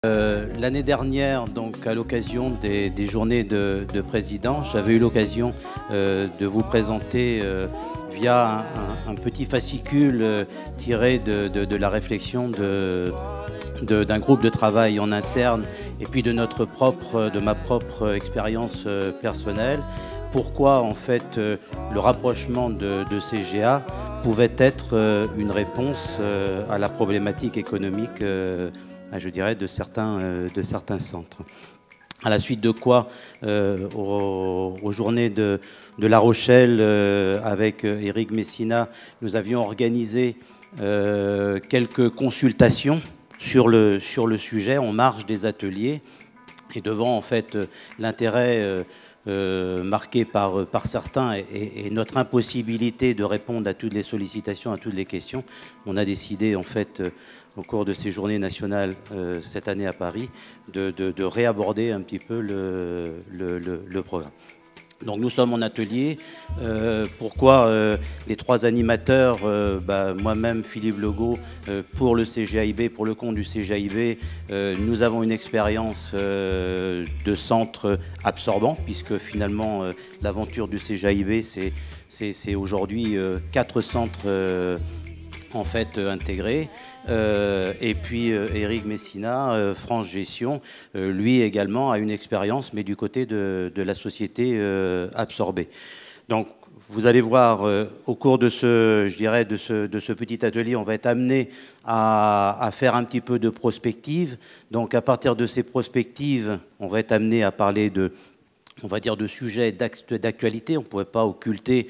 L'année dernière, donc à l'occasion des journées de président, j'avais eu l'occasion de vous présenter via un petit fascicule tiré de la réflexion d'un groupe de travail en interne et puis de ma propre expérience personnelle. Pourquoi en fait le rapprochement de CGA pouvait être une réponse à la problématique économique je dirais, de certains centres. À la suite de quoi, aux journées de La Rochelle, avec Éric Messina, nous avions organisé quelques consultations sur le sujet en marge des ateliers. Et devant en fait l'intérêt marqué par certains et notre impossibilité de répondre à toutes les sollicitations, à toutes les questions, on a décidé en fait au cours de ces journées nationales cette année à Paris de réaborder un petit peu le programme. Donc nous sommes en atelier. Pourquoi les trois animateurs, moi-même, Philippe Legault, pour le CGAIB, pour le compte du CGAIB, nous avons une expérience de centre absorbant, puisque finalement l'aventure du CGAIB, c'est aujourd'hui 4 centres en fait intégrés. Et puis Éric Messina, France Gestion, lui également a une expérience, mais du côté de la société absorbée. Donc vous allez voir au cours de ce petit atelier, on va être amené à faire un petit peu de prospective. Donc à partir de ces prospectives, on va être amené à parler de sujets d'actualité. On ne pourrait pas occulter,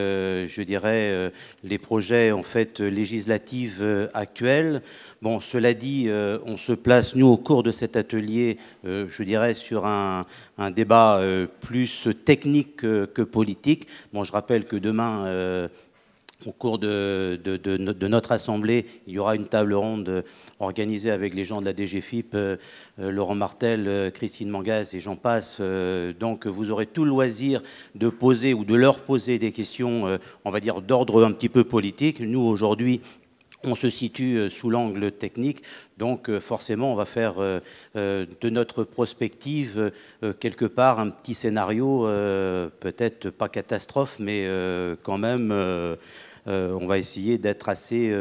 les projets en fait législatifs actuels. Bon, cela dit, on se place, nous, au cours de cet atelier, sur un débat plus technique que politique. Bon, je rappelle que demain, au cours de notre assemblée, il y aura une table ronde organisée avec les gens de la DGFiP, Laurent Martel, Christine Mangaz et j'en passe. Donc vous aurez tout le loisir de poser ou de leur poser des questions, on va dire, d'ordre un petit peu politique. Nous, aujourd'hui, on se situe sous l'angle technique, donc forcément on va faire de notre prospective quelque part un petit scénario, peut-être pas catastrophe, mais quand même on va essayer d'être assez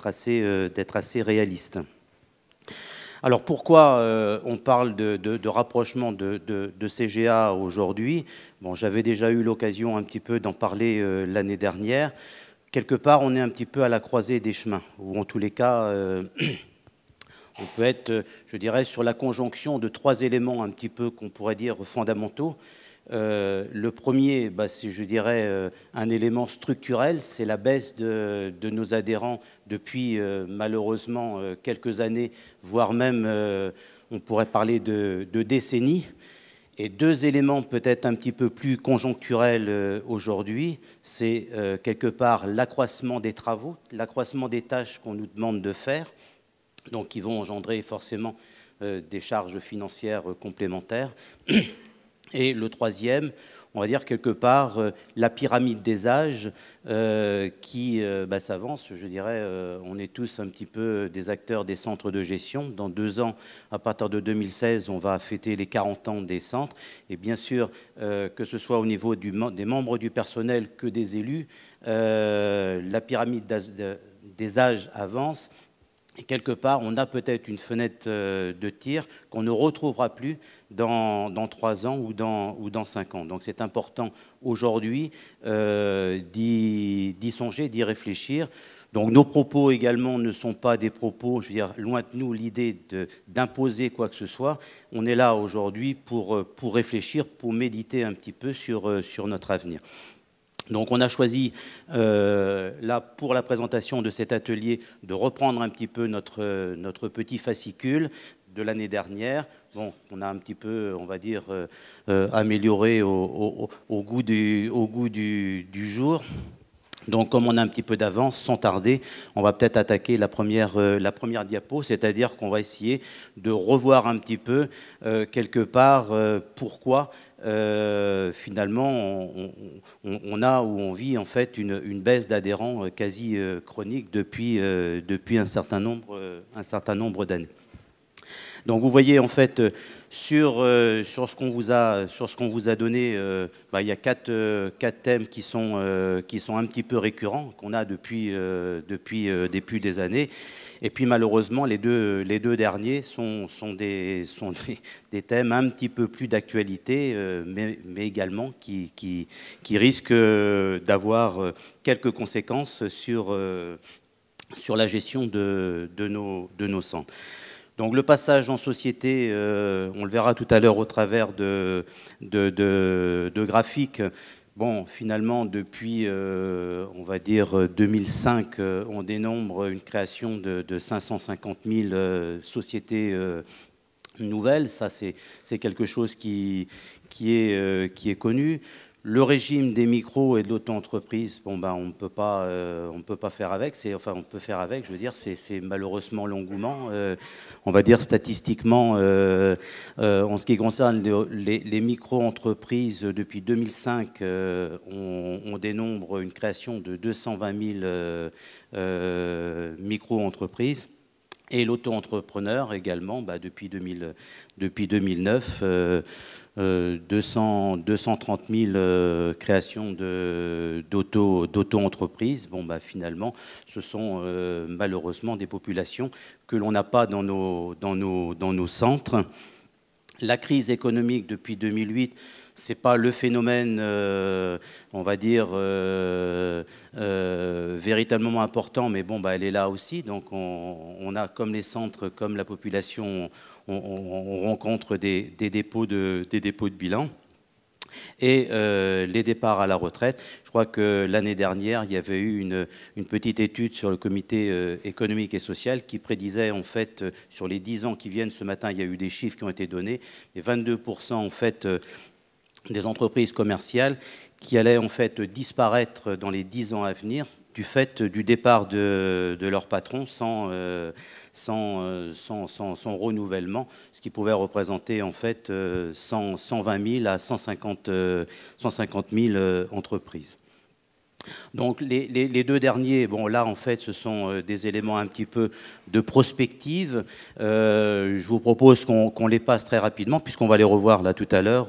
réaliste. Alors pourquoi on parle de rapprochement de CGA aujourd'hui? Bon, j'avais déjà eu l'occasion un petit peu d'en parler l'année dernière. Quelque part, on est un petit peu à la croisée des chemins, ou en tous les cas, on peut être, sur la conjonction de 3 éléments un petit peu qu'on pourrait dire fondamentaux. Le premier, c'est, un élément structurel, c'est la baisse de nos adhérents depuis, malheureusement, quelques années, voire même, on pourrait parler de décennies. Et 2 éléments peut-être un petit peu plus conjoncturels aujourd'hui, c'est quelque part l'accroissement des travaux, l'accroissement des tâches qu'on nous demande de faire, donc qui vont engendrer forcément des charges financières complémentaires. Et le troisième, on va dire quelque part la pyramide des âges qui s'avance. On est tous un petit peu des acteurs des centres de gestion. Dans 2 ans, à partir de 2016, on va fêter les 40 ans des centres. Et bien sûr, que ce soit au niveau des membres du personnel que des élus, la pyramide des âges avance. Et quelque part, on a peut-être une fenêtre de tir qu'on ne retrouvera plus dans 3 ans ou dans 5 ans. Donc c'est important aujourd'hui d'y songer, d'y réfléchir. Donc nos propos également ne sont pas des propos, loin de nous l'idée d'imposer quoi que ce soit. On est là aujourd'hui pour réfléchir, pour méditer un petit peu sur notre avenir. Donc on a choisi, là, pour la présentation de cet atelier, de reprendre un petit peu notre petit fascicule de l'année dernière. Bon, on a un petit peu, on va dire, amélioré au goût du jour. Donc, comme on a un petit peu d'avance, sans tarder, on va peut-être attaquer la première diapo, c'est-à-dire qu'on va essayer de revoir un petit peu, quelque part, pourquoi finalement on a ou on vit en fait une baisse d'adhérents quasi chronique depuis un certain nombre d'années. Donc vous voyez en fait sur ce qu'on vous a donné, il y a quatre thèmes qui sont un petit peu récurrents, qu'on a depuis des années. Et puis malheureusement, les deux derniers sont des thèmes un petit peu plus d'actualité, mais également qui risquent d'avoir quelques conséquences sur la gestion de nos centres. Donc le passage en société, on le verra tout à l'heure au travers de graphiques. Bon, finalement, depuis, on va dire, 2005, on dénombre une création de 550 000 sociétés nouvelles. Ça, c'est quelque chose qui est connu. Le régime des micros et de l'auto-entreprise, bon, on ne peut pas faire avec. Enfin, on peut faire avec, je veux dire, c'est malheureusement l'engouement. On va dire statistiquement, en ce qui concerne les micro-entreprises, depuis 2005, on dénombre une création de 220 000 micro-entreprises. Et l'auto-entrepreneur également, depuis 2009, 230 000 créations d'auto-entreprises. Bon, finalement, ce sont malheureusement des populations que l'on n'a pas dans nos centres. La crise économique depuis 2008, c'est pas le phénomène, on va dire, véritablement important, mais bon, elle est là aussi. Donc, on a, comme les centres, comme la population, on rencontre des dépôts de bilan. Et les départs à la retraite. Je crois que l'année dernière, il y avait eu une petite étude sur le comité économique et social qui prédisait, en fait, sur les 10 ans qui viennent, ce matin, il y a eu des chiffres qui ont été donnés, et 22%, en fait, des entreprises commerciales qui allaient, en fait, disparaître dans les 10 ans à venir du fait du départ de leur patron sans renouvellement, ce qui pouvait représenter en fait 120 000 à 150 000 entreprises. Donc les deux derniers, bon là en fait ce sont des éléments un petit peu de prospective. Je vous propose qu'on les passe très rapidement puisqu'on va les revoir là tout à l'heure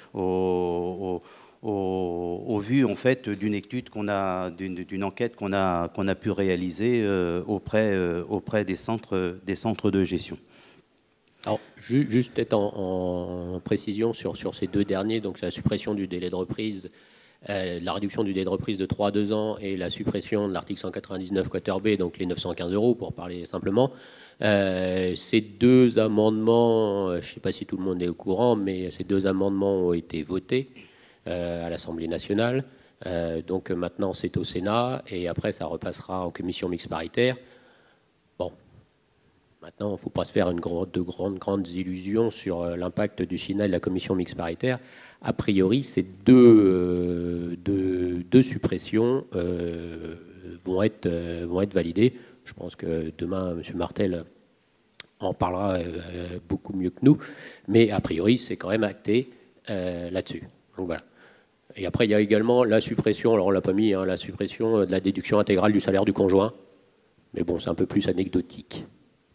au vu en fait d'une étude d'une enquête qu'on a pu réaliser auprès des centres de gestion. Alors, juste peut-être en précision sur ces deux derniers, donc la suppression du délai de reprise, la réduction du délai de reprise de 3 à 2 ans et la suppression de l'article 199 quater B, donc les 915 € pour parler simplement. Ces deux amendements, je ne sais pas si tout le monde est au courant, mais ces deux amendements ont été votés à l'Assemblée nationale. Donc maintenant c'est au Sénat et après ça repassera en commission mixte paritaire. Bon, maintenant il ne faut pas se faire de grandes illusions sur l'impact du Sénat et de la commission mixte paritaire. A priori, ces deux suppressions vont être validées. Je pense que demain, M. Martel en parlera beaucoup mieux que nous, mais a priori, c'est quand même acté là-dessus. Donc voilà. Et après, il y a également la suppression, alors on ne l'a pas mis, la suppression de la déduction intégrale du salaire du conjoint. Mais bon, c'est un peu plus anecdotique.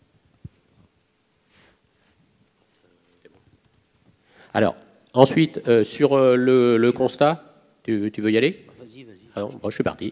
Alors, ensuite, sur le constat, tu veux y aller ? Vas-y. Alors, bon, je suis parti.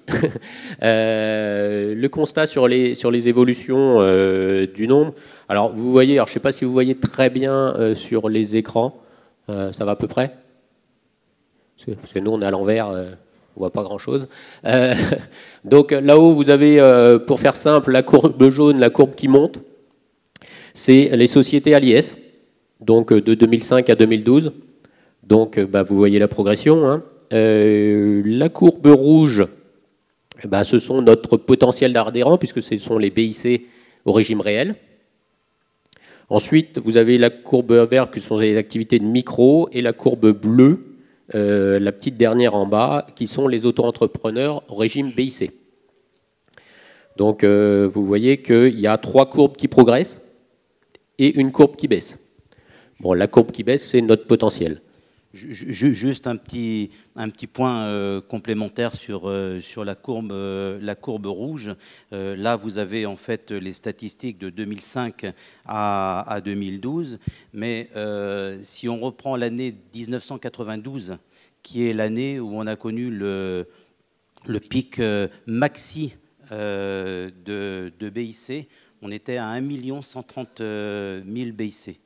Le constat sur les évolutions du nombre. Alors, vous voyez, alors, je ne sais pas si vous voyez très bien sur les écrans. Ça va à peu près ? Parce que nous, on est à l'envers, on ne voit pas grand-chose. Donc là-haut, vous avez, pour faire simple, la courbe jaune, la courbe qui monte. C'est les sociétés à l'IS, donc de 2005 à 2012. Donc vous voyez la progression. Hein. La courbe rouge, ce sont notre potentiel d'adhérents, puisque ce sont les BIC au régime réel. Ensuite, vous avez la courbe verte, qui sont les activités de micro, et la courbe bleue, la petite dernière en bas, qui sont les auto-entrepreneurs au régime BIC. Donc, vous voyez qu'il y a 3 courbes qui progressent et une courbe qui baisse. Bon, la courbe qui baisse, c'est notre potentiel. Juste un petit point complémentaire sur la courbe rouge. Là, vous avez en fait les statistiques de 2005 à 2012. Mais si on reprend l'année 1992, qui est l'année où on a connu le pic maxi de BIC, on était à 1 130 000 BIC.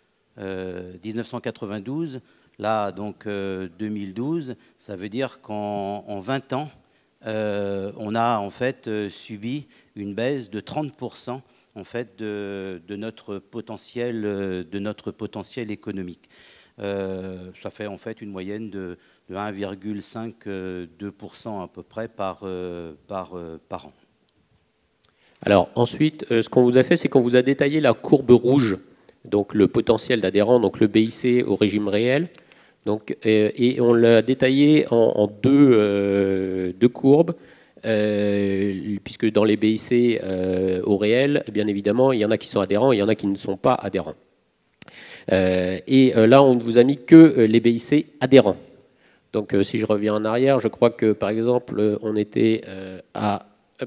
1992, là, donc 2012, ça veut dire qu'en 20 ans, on a en fait subi une baisse de 30% en fait de notre potentiel économique. Ça fait en fait une moyenne de 1,5-2% à peu près par an. Alors ensuite, ce qu'on vous a fait, c'est qu'on vous a détaillé la courbe rouge, donc le potentiel d'adhérents, donc le BIC au régime réel. Donc, et on l'a détaillé en deux courbes, puisque dans les BIC au réel, bien évidemment, il y en a qui sont adhérents et il y en a qui ne sont pas adhérents. Là, on ne vous a mis que les BIC adhérents. Donc, si je reviens en arrière, je crois que, par exemple, on était à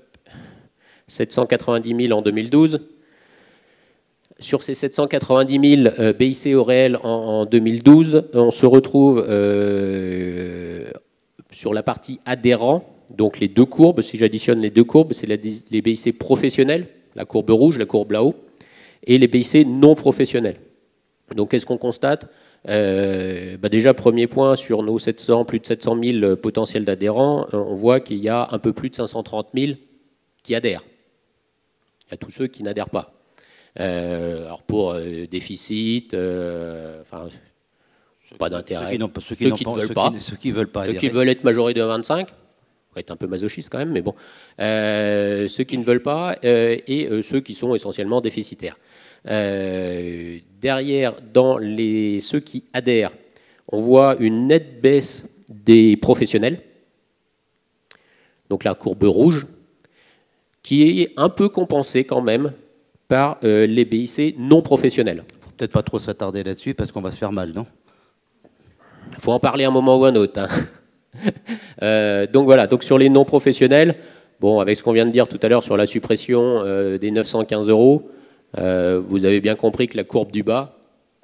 790 000 en 2012. Sur ces 790 000 BIC au réel en 2012, on se retrouve sur la partie adhérents, donc les deux courbes. Si j'additionne les deux courbes, c'est les BIC professionnels, la courbe rouge, la courbe là-haut, et les BIC non professionnels. Donc, qu'est-ce qu'on constate ? Déjà, premier point, sur nos plus de 700 000 potentiels d'adhérents, on voit qu'il y a un peu plus de 530 000 qui adhèrent. Il y a tous ceux qui n'adhèrent pas. Alors pour déficit, pas d'intérêt. Ceux qui veulent être majorés de 25, on va être un peu masochiste quand même, mais bon. Ceux qui ne veulent pas et ceux qui sont essentiellement déficitaires. Derrière, dans ceux qui adhèrent, on voit une nette baisse des professionnels. Donc la courbe rouge, qui est un peu compensée quand même par les BIC non professionnels. Il ne faut peut-être pas trop s'attarder là-dessus parce qu'on va se faire mal, non ? Il faut en parler un moment ou un autre. Hein. Donc voilà, donc sur les non professionnels, bon, avec ce qu'on vient de dire tout à l'heure sur la suppression des 915 €, vous avez bien compris que la courbe du bas,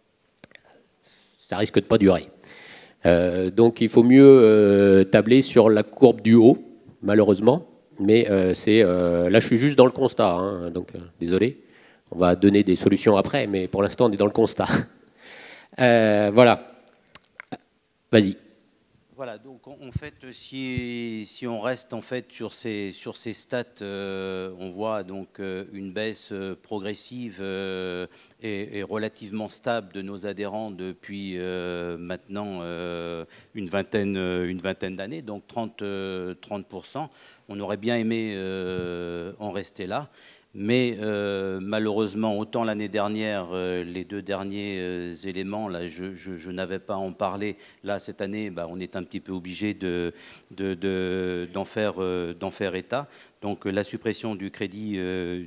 ça risque de pas durer. Donc il faut mieux tabler sur la courbe du haut, malheureusement. Mais là, je suis juste dans le constat, hein, donc désolé. On va donner des solutions après, mais pour l'instant, on est dans le constat. Voilà. Vas-y. Voilà, donc en fait, si on reste en fait sur ces stats, on voit donc une baisse progressive et relativement stable de nos adhérents depuis maintenant une vingtaine d'années, donc 30%. On aurait bien aimé en rester là. Mais malheureusement, autant l'année dernière, les deux derniers éléments, là, je n'avais pas à en parler. Là, cette année, on est un petit peu obligé d'en faire état. Donc la suppression du crédit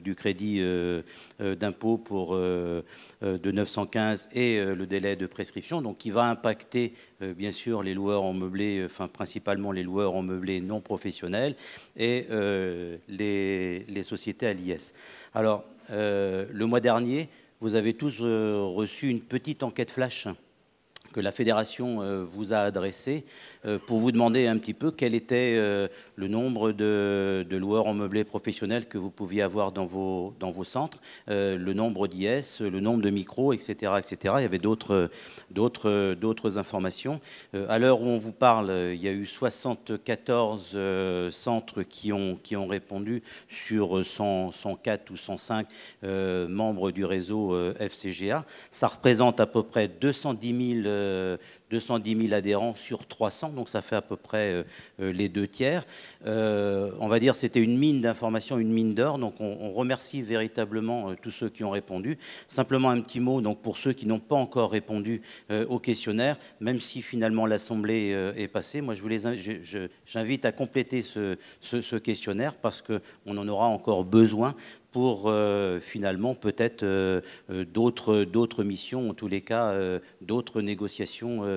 d'impôt de 915 et le délai de prescription, donc qui va impacter bien sûr les loueurs en meublé, enfin principalement les loueurs en meublé non professionnels et les sociétés à l'IS. Alors le mois dernier, vous avez tous reçu une petite enquête flash que la fédération vous a adressée pour vous demander un petit peu quel était le nombre de loueurs en meublé professionnels que vous pouviez avoir dans vos centres, le nombre d'IS, le nombre de micros, etc., etc. Il y avait d'autres informations. À l'heure où on vous parle, il y a eu 74 centres qui ont répondu sur 104 ou 105 membres du réseau FCGA. Ça représente à peu près 210 000 adhérents sur 300, donc ça fait à peu près les 2/3. On va dire c'était une mine d'informations, une mine d'or, donc on remercie véritablement tous ceux qui ont répondu. Simplement un petit mot donc, pour ceux qui n'ont pas encore répondu au questionnaire, même si finalement l'Assemblée est passée, moi j'invite à compléter ce questionnaire parce qu'on en aura encore besoin pour finalement peut-être d'autres missions, en tous les cas d'autres négociations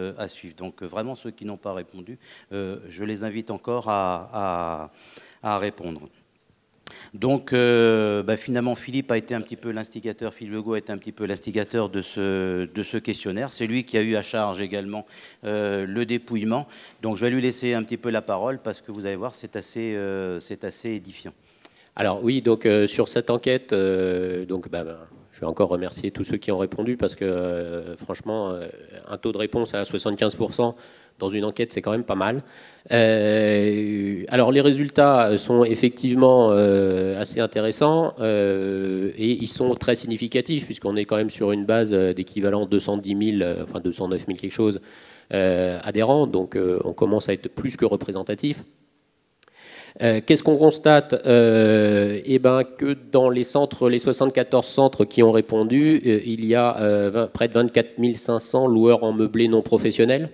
à suivre. Donc vraiment, ceux qui n'ont pas répondu, je les invite encore à répondre. Donc finalement, Philippe a été un petit peu l'instigateur, Philippe Legault a été un petit peu l'instigateur de ce questionnaire. C'est lui qui a eu à charge également le dépouillement. Donc je vais lui laisser un petit peu la parole parce que vous allez voir, c'est assez édifiant. Alors oui, donc sur cette enquête, je vais encore remercier tous ceux qui ont répondu parce que franchement, un taux de réponse à 75% dans une enquête, c'est quand même pas mal. Alors les résultats sont effectivement assez intéressants et ils sont très significatifs puisqu'on est quand même sur une base d'équivalent 210 000, enfin 209 000 quelque chose adhérents, donc on commence à être plus que représentatif. Qu'est-ce qu'on constate que dans les centres, les 74 centres qui ont répondu, il y a près de 24 500 loueurs en meublé non professionnels.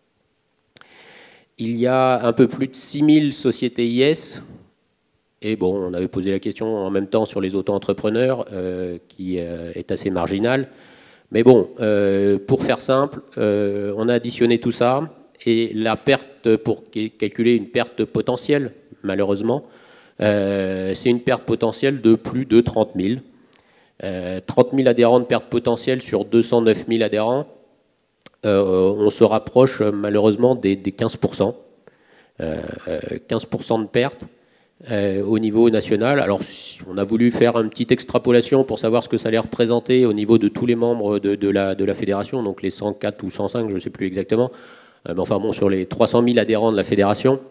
Il y a un peu plus de 6 000 sociétés IS. Et bon, on avait posé la question en même temps sur les auto-entrepreneurs, qui est assez marginal. Mais bon, pour faire simple, on a additionné tout ça. Et la perte, pour calculer une perte potentielle, malheureusement, c'est une perte potentielle de plus de 30 000. 30 000 adhérents de perte potentielle sur 209 000 adhérents. On se rapproche malheureusement des 15%. 15% de perte au niveau national. Alors, on a voulu faire une petite extrapolation pour savoir ce que ça allait représenter au niveau de tous les membres de la fédération, donc les 104 ou 105, je ne sais plus exactement. Mais enfin bon, sur les 300 000 adhérents de la fédération,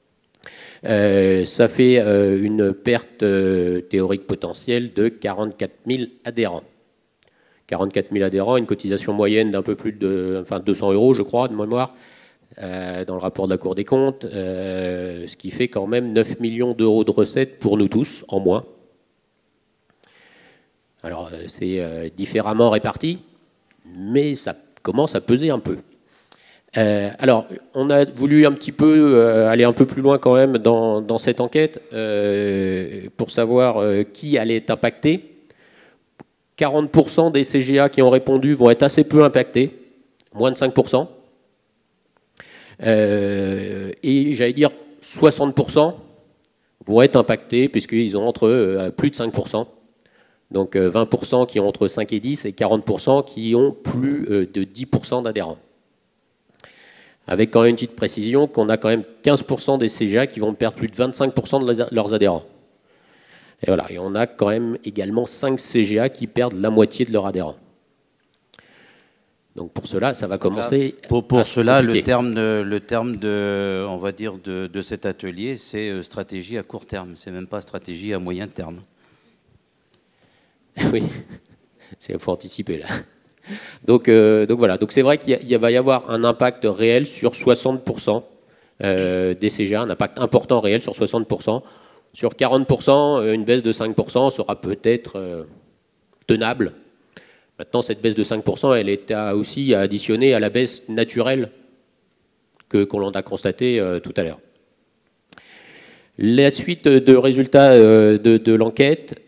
ça fait une perte théorique potentielle de 44 000 adhérents. 44 000 adhérents, une cotisation moyenne d'un peu plus de 200 €, je crois, de mémoire, dans le rapport de la Cour des comptes, ce qui fait quand même 9 millions d'euros de recettes pour nous tous, en moins. Alors, c'est différemment réparti, mais ça commence à peser un peu. Alors, on a voulu un petit peu aller un peu plus loin quand même dans cette enquête pour savoir qui allait être impacté. 40% des CGA qui ont répondu vont être assez peu impactés, moins de 5%. Et j'allais dire 60% vont être impactés puisqu'ils ont entre plus de 5%. Donc 20% qui ont entre 5 et 10 et 40% qui ont plus de 10% d'adhérents. Avec quand même une petite précision qu'on a quand même 15% des CGA qui vont perdre plus de 25% de leurs adhérents. Et voilà, et on a quand même également 5 CGA qui perdent la moitié de leurs adhérents. Donc pour cela, ça va commencer. Pour cela, le terme de, on va dire, de cet atelier, c'est stratégie à court terme. C'est même pas stratégie à moyen terme. Oui, il faut anticiper là. Donc voilà, donc c'est vrai qu'il va y avoir un impact réel sur 60% des CGA, un impact important réel sur 60%. Sur 40%, une baisse de 5% sera peut-être tenable. Maintenant, cette baisse de 5%, elle est aussi additionnée à la baisse naturelle qu'on a constatée tout à l'heure. La suite de résultats de l'enquête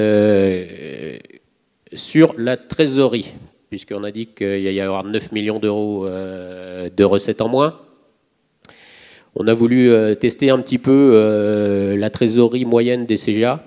sur la trésorerie, puisqu'on a dit qu'il y a avoir 9 millions d'euros de recettes en moins. On a voulu tester un petit peu la trésorerie moyenne des CGA.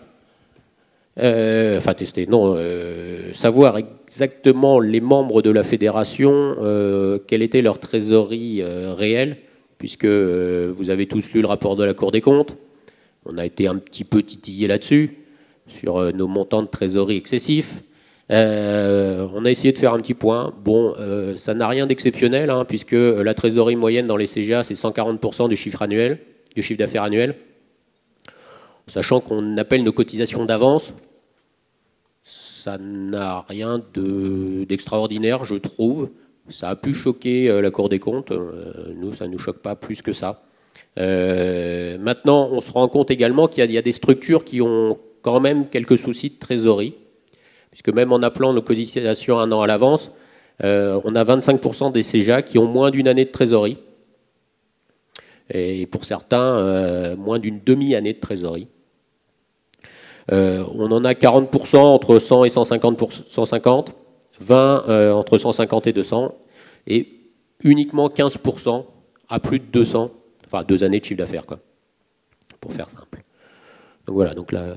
Savoir exactement les membres de la fédération, quelle était leur trésorerie réelle, puisque vous avez tous lu le rapport de la Cour des comptes. On a été un petit peu titillé là-dessus, sur nos montants de trésorerie excessifs. On a essayé de faire un petit point. Bon, ça n'a rien d'exceptionnel, hein, puisque la trésorerie moyenne dans les CGA, c'est 140% du chiffre annuel, du chiffre d'affaires annuel. Sachant qu'on appelle nos cotisations d'avance, ça n'a rien d'extraordinaire, je trouve. Ça a pu choquer la Cour des comptes. Nous, ça ne nous choque pas plus que ça. Maintenant, on se rend compte également qu'il y a des structures qui ont quand même quelques soucis de trésorerie, puisque même en appelant nos cotisations un an à l'avance, on a 25% des CGA qui ont moins d'une année de trésorerie. Et pour certains, moins d'une demi-année de trésorerie. On en a 40% entre 100 et 150, 20 entre 150 et 200, et uniquement 15% à plus de 200, enfin 2 années de chiffre d'affaires, quoi, pour faire simple. Donc voilà, donc là...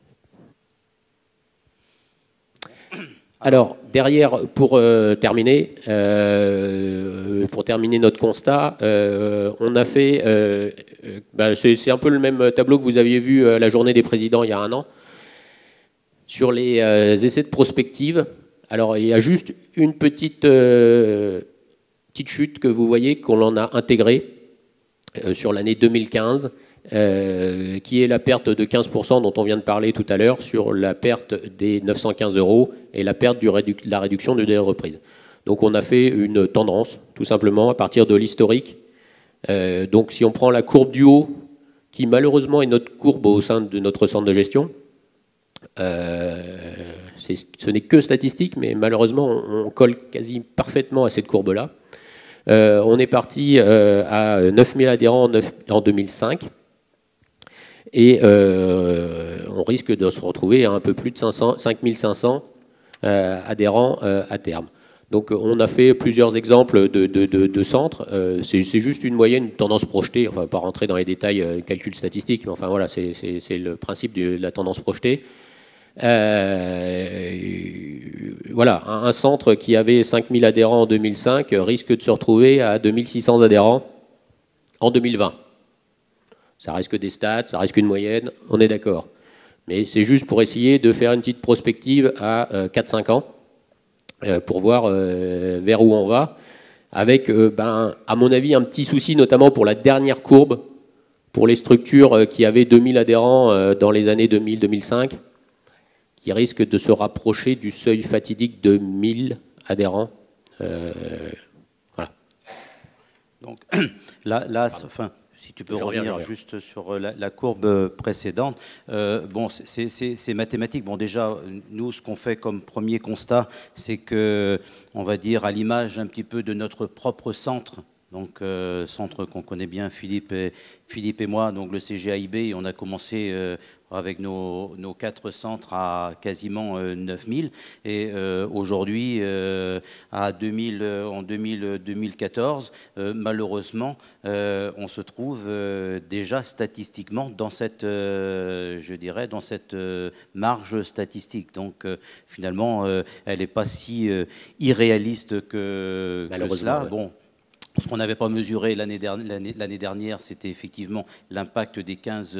Alors, derrière, pour terminer notre constat, on a fait... c'est un peu le même tableau que vous aviez vu à la journée des présidents il y a un an, sur les essais de prospective. Alors, il y a juste une petite chute que vous voyez qu'on en a intégrée sur l'année 2015, qui est la perte de 15% dont on vient de parler tout à l'heure, sur la perte des 915 € et la perte de la réduction du délai de reprise. Donc on a fait une tendance, tout simplement, à partir de l'historique. Donc si on prend la courbe du haut, qui malheureusement est notre courbe au sein de notre centre de gestion, ce n'est que statistique, mais malheureusement on colle quasi parfaitement à cette courbe-là. On est parti à 9000 adhérents en 2005. Et on risque de se retrouver à un peu plus de 5500 adhérents à terme. Donc on a fait plusieurs exemples de centres. C'est juste une moyenne, une tendance projetée. Enfin, pas rentrer dans les détails calcul statistique, mais enfin voilà, c'est le principe de la tendance projetée. Voilà, un centre qui avait 5000 adhérents en 2005 risque de se retrouver à 2600 adhérents en 2020. Ça risque des stats, ça risque une moyenne, on est d'accord. Mais c'est juste pour essayer de faire une petite prospective à 4-5 ans pour voir vers où on va, avec, à mon avis, un petit souci, notamment pour la dernière courbe, pour les structures qui avaient 2000 adhérents dans les années 2000-2005, qui risquent de se rapprocher du seuil fatidique de 1000 adhérents. Voilà. Donc là enfin... Si tu peux revenir juste sur la courbe précédente. Bon, c'est mathématique. Bon, déjà, nous, ce qu'on fait comme premier constat, c'est que, on va dire, à l'image un petit peu de notre propre centre, donc centre qu'on connaît bien, Philippe et moi, donc le CGAIB, on a commencé avec nos 4 centres à quasiment 9000 et aujourd'hui en 2014 malheureusement on se trouve déjà statistiquement dans cette je dirais dans cette marge statistique, donc finalement elle n'est pas si irréaliste que cela. Ouais. Bon, ce qu'on n'avait pas mesuré l'année dernière, c'était effectivement l'impact des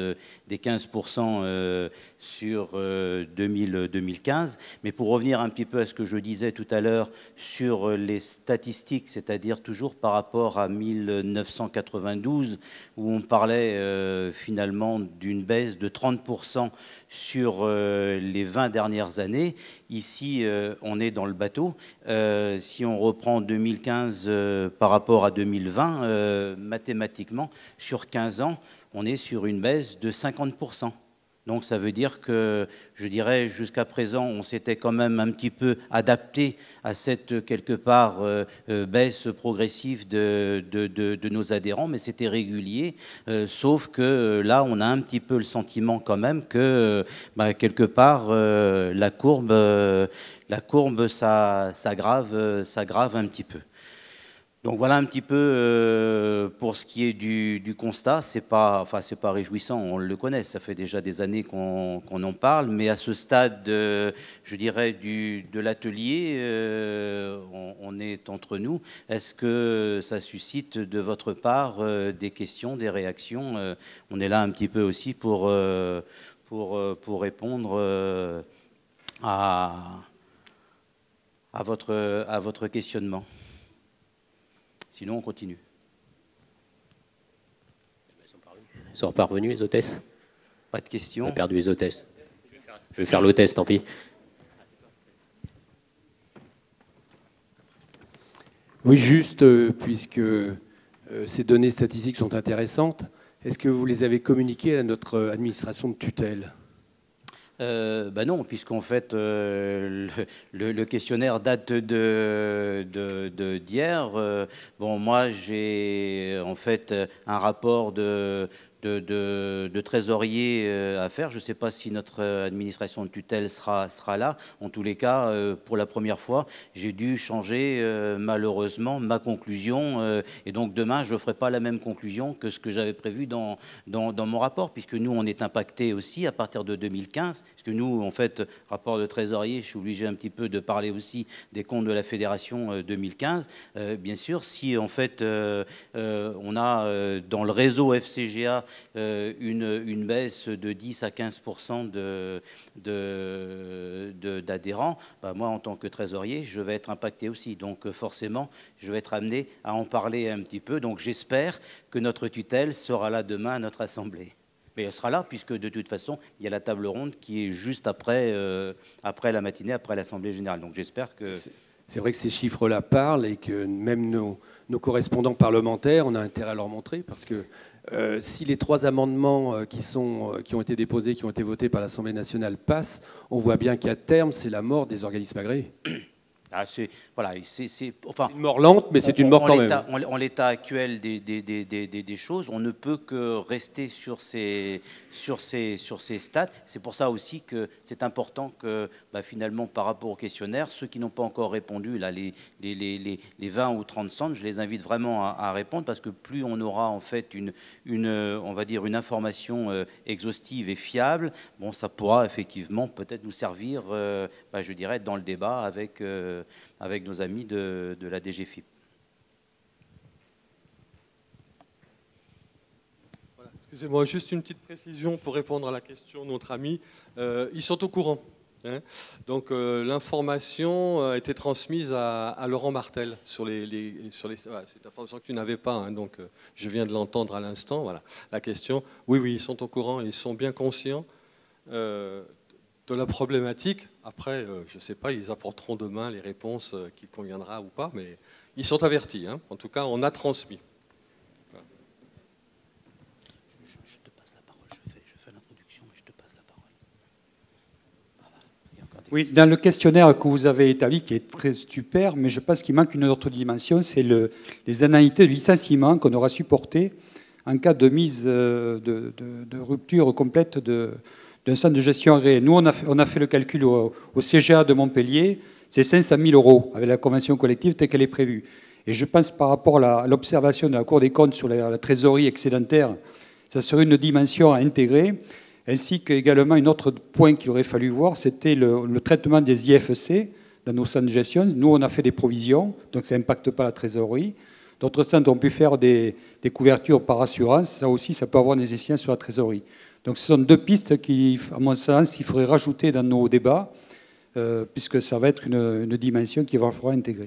15% sur 2015. Mais pour revenir un petit peu à ce que je disais tout à l'heure sur les statistiques, c'est-à-dire toujours par rapport à 1992, où on parlait finalement d'une baisse de 30% sur les 20 dernières années. Ici, on est dans le bateau. Si on reprend 2015 par rapport à 2020, mathématiquement, sur 15 ans, on est sur une baisse de 50%. Donc ça veut dire que, je dirais, jusqu'à présent, on s'était quand même un petit peu adapté à cette, quelque part, baisse progressive de nos adhérents, mais c'était régulier, sauf que là, on a un petit peu le sentiment quand même que, quelque part, la courbe s'aggrave un petit peu. Donc voilà un petit peu pour ce qui est du constat. C'est pas réjouissant, on le connaît, ça fait déjà des années qu'on en parle, mais à ce stade, je dirais, de l'atelier, on est entre nous. Est-ce que ça suscite de votre part des questions, des réactions? On est là un petit peu aussi pour répondre à votre questionnement. Sinon, on continue. Ils sont pas revenus, les hôtesses? Pas de questions. On a perdu les hôtesses. Je vais faire l'hôtesse, tant pis. Oui, juste, puisque ces données statistiques sont intéressantes, est-ce que vous les avez communiquées à notre administration de tutelle ? Non, puisqu'en fait, le questionnaire date d'hier. Bon, moi, j'ai en fait un rapport de de trésorier à faire. Je ne sais pas si notre administration de tutelle sera là. En tous les cas, pour la première fois, j'ai dû changer malheureusement ma conclusion. Et donc demain, je ne ferai pas la même conclusion que ce que j'avais prévu dans mon rapport, puisque nous, on est impacté aussi à partir de 2015. Parce que nous, en fait, rapport de trésorier, je suis obligé un petit peu de parler aussi des comptes de la Fédération 2015. Bien sûr, si en fait, on a dans le réseau FCGA une baisse de 10 à 15% d'adhérents, moi, en tant que trésorier, je vais être impacté aussi. Donc, forcément, je vais être amené à en parler un petit peu. Donc, j'espère que notre tutelle sera là demain à notre Assemblée. Mais elle sera là, puisque de toute façon, il y a la table ronde qui est juste après la matinée, après l'Assemblée générale. Donc, j'espère que... C'est vrai que ces chiffres-là parlent et que même nos correspondants parlementaires, on a intérêt à leur montrer, parce que si les 3 amendements qui ont été déposés, qui ont été votés par l'Assemblée nationale passent, on voit bien qu'à terme, c'est la mort des organismes agréés. Enfin, une mort lente, mais c'est une mort quand même. En l'état actuel des choses, on ne peut que rester sur ces stats. C'est pour ça aussi que c'est important que, finalement, par rapport au questionnaire, ceux qui n'ont pas encore répondu, là, les 20 ou 30 centres, je les invite vraiment à répondre, parce que plus on aura en fait on va dire une information exhaustive et fiable, bon, ça pourra effectivement peut-être nous servir, je dirais, dans le débat avec nos amis de la DGFiP. Voilà. Excusez-moi, juste une petite précision pour répondre à la question de notre ami. Ils sont au courant. Hein. Donc l'information a été transmise à Laurent Martel sur voilà, cette information que tu n'avais pas. Hein, donc je viens de l'entendre à l'instant. Voilà. La question, oui, ils sont au courant, ils sont bien conscients de la problématique. Après, je ne sais pas, ils apporteront demain les réponses qui conviendra ou pas, mais ils sont avertis. Hein. En tout cas, on a transmis. Voilà. Je te passe la parole, je fais l'introduction et je te passe la parole. Oui, dans le questionnaire que vous avez établi, qui est très super, mais je pense qu'il manque une autre dimension, c'est les annuités de licenciement qu'on aura supportées en cas de mise de rupture complète d'un centre de gestion agréé. Nous, on a fait le calcul au CGA de Montpellier, c'est 500 000 € avec la convention collective telle qu'elle est prévue. Et je pense par rapport à l'observation de la Cour des comptes sur la trésorerie excédentaire, ça serait une dimension à intégrer, ainsi qu'également un autre point qu'il aurait fallu voir, c'était le traitement des IFC dans nos centres de gestion. Nous, on a fait des provisions, donc ça n'impacte pas la trésorerie. D'autres centres ont pu faire des couvertures par assurance, ça aussi, ça peut avoir des effets sur la trésorerie. Donc ce sont 2 pistes qui, à mon sens, il faudrait rajouter dans nos débats, puisque ça va être une dimension qu'il va falloir intégrer.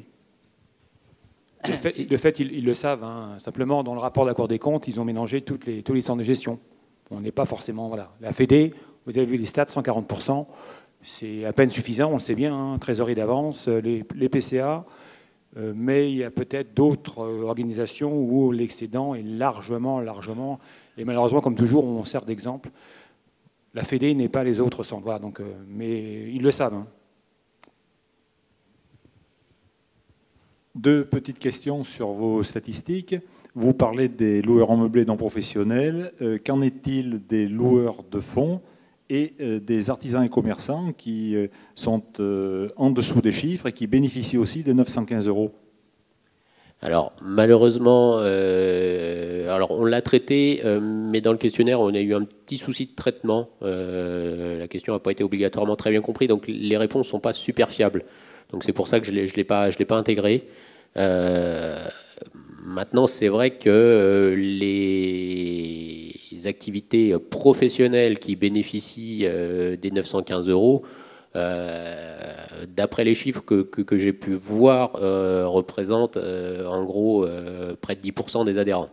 De fait, ils le savent. Hein. Simplement, dans le rapport de la Cour des comptes, ils ont mélangé tous les centres de gestion. On n'est pas forcément... Voilà. La Fédé, vous avez vu les stats, 140%, c'est à peine suffisant, on le sait bien, hein, trésorerie d'avance, les PCA, mais il y a peut-être d'autres organisations où l'excédent est largement... Et malheureusement, comme toujours, on sert d'exemple. La Fédé n'est pas les autres centres. Voilà, donc, mais ils le savent. Hein. 2 petites questions sur vos statistiques. Vous parlez des loueurs en meublé non professionnels. Qu'en est-il des loueurs de fonds et des artisans et commerçants qui sont en dessous des chiffres et qui bénéficient aussi des 915 €? Alors, malheureusement, on l'a traité, mais dans le questionnaire, on a eu un petit souci de traitement. La question n'a pas été obligatoirement très bien comprise, donc les réponses ne sont pas super fiables. Donc c'est pour ça que je ne l'ai pas intégré. Maintenant, c'est vrai que les activités professionnelles qui bénéficient des 915 €, d'après les chiffres que j'ai pu voir, représentent en gros près de 10% des adhérents.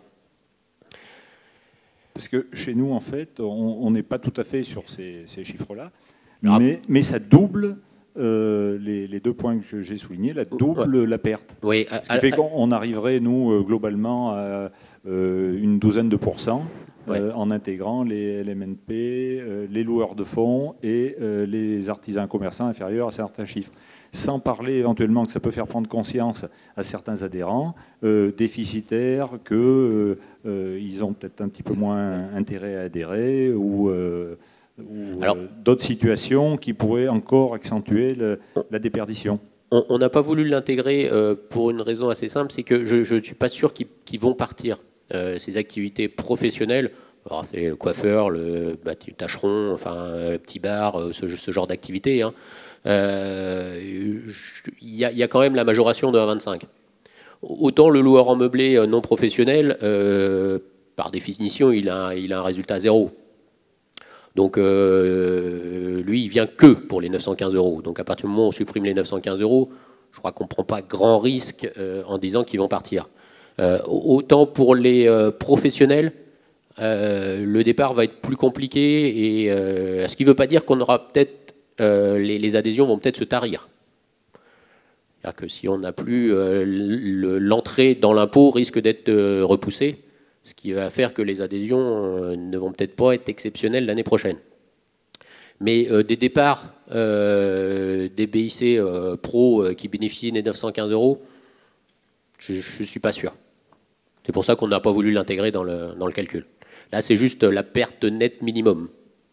Parce que chez nous, en fait, on n'est pas tout à fait sur ces chiffres-là, mais ça double les 2 points que j'ai soulignés, la double la perte. Oui, ce qui fait qu'on arriverait, nous, globalement, à une douzaine de %. En intégrant les LMNP, les loueurs de fonds et les artisans commerçants inférieurs à certains chiffres. sans parler éventuellement que ça peut faire prendre conscience à certains adhérents, déficitaires, qu'ils ont peut-être un petit peu moins intérêt à adhérer, ou d'autres situations qui pourraient encore accentuer la déperdition. On n'a pas voulu l'intégrer pour une raison assez simple, c'est que je ne suis pas sûr qu'ils vont partir. Ces activités professionnelles, c'est le coiffeur, le tâcheron, enfin, le petit bar, ce genre d'activité. Hein. Il y a quand même la majoration de 1,25. Autant le loueur en meublé non professionnel, par définition, il a un résultat zéro. Donc, lui, il vient que pour les 915 €. Donc, à partir du moment où on supprime les 915 €, je crois qu'on ne prend pas grand risque en disant qu'ils vont partir. Autant pour les professionnels, le départ va être plus compliqué, et ce qui ne veut pas dire qu'on aura peut-être les adhésions vont peut-être se tarir. C'est-à-dire que si on n'a plus l'entrée dans l'impôt risque d'être repoussée, ce qui va faire que les adhésions ne vont peut-être pas être exceptionnelles l'année prochaine. Mais des départs des BIC pro qui bénéficient des 915 €, je ne suis pas sûr. C'est pour ça qu'on n'a pas voulu l'intégrer dans le calcul. Là, c'est juste la perte nette minimum.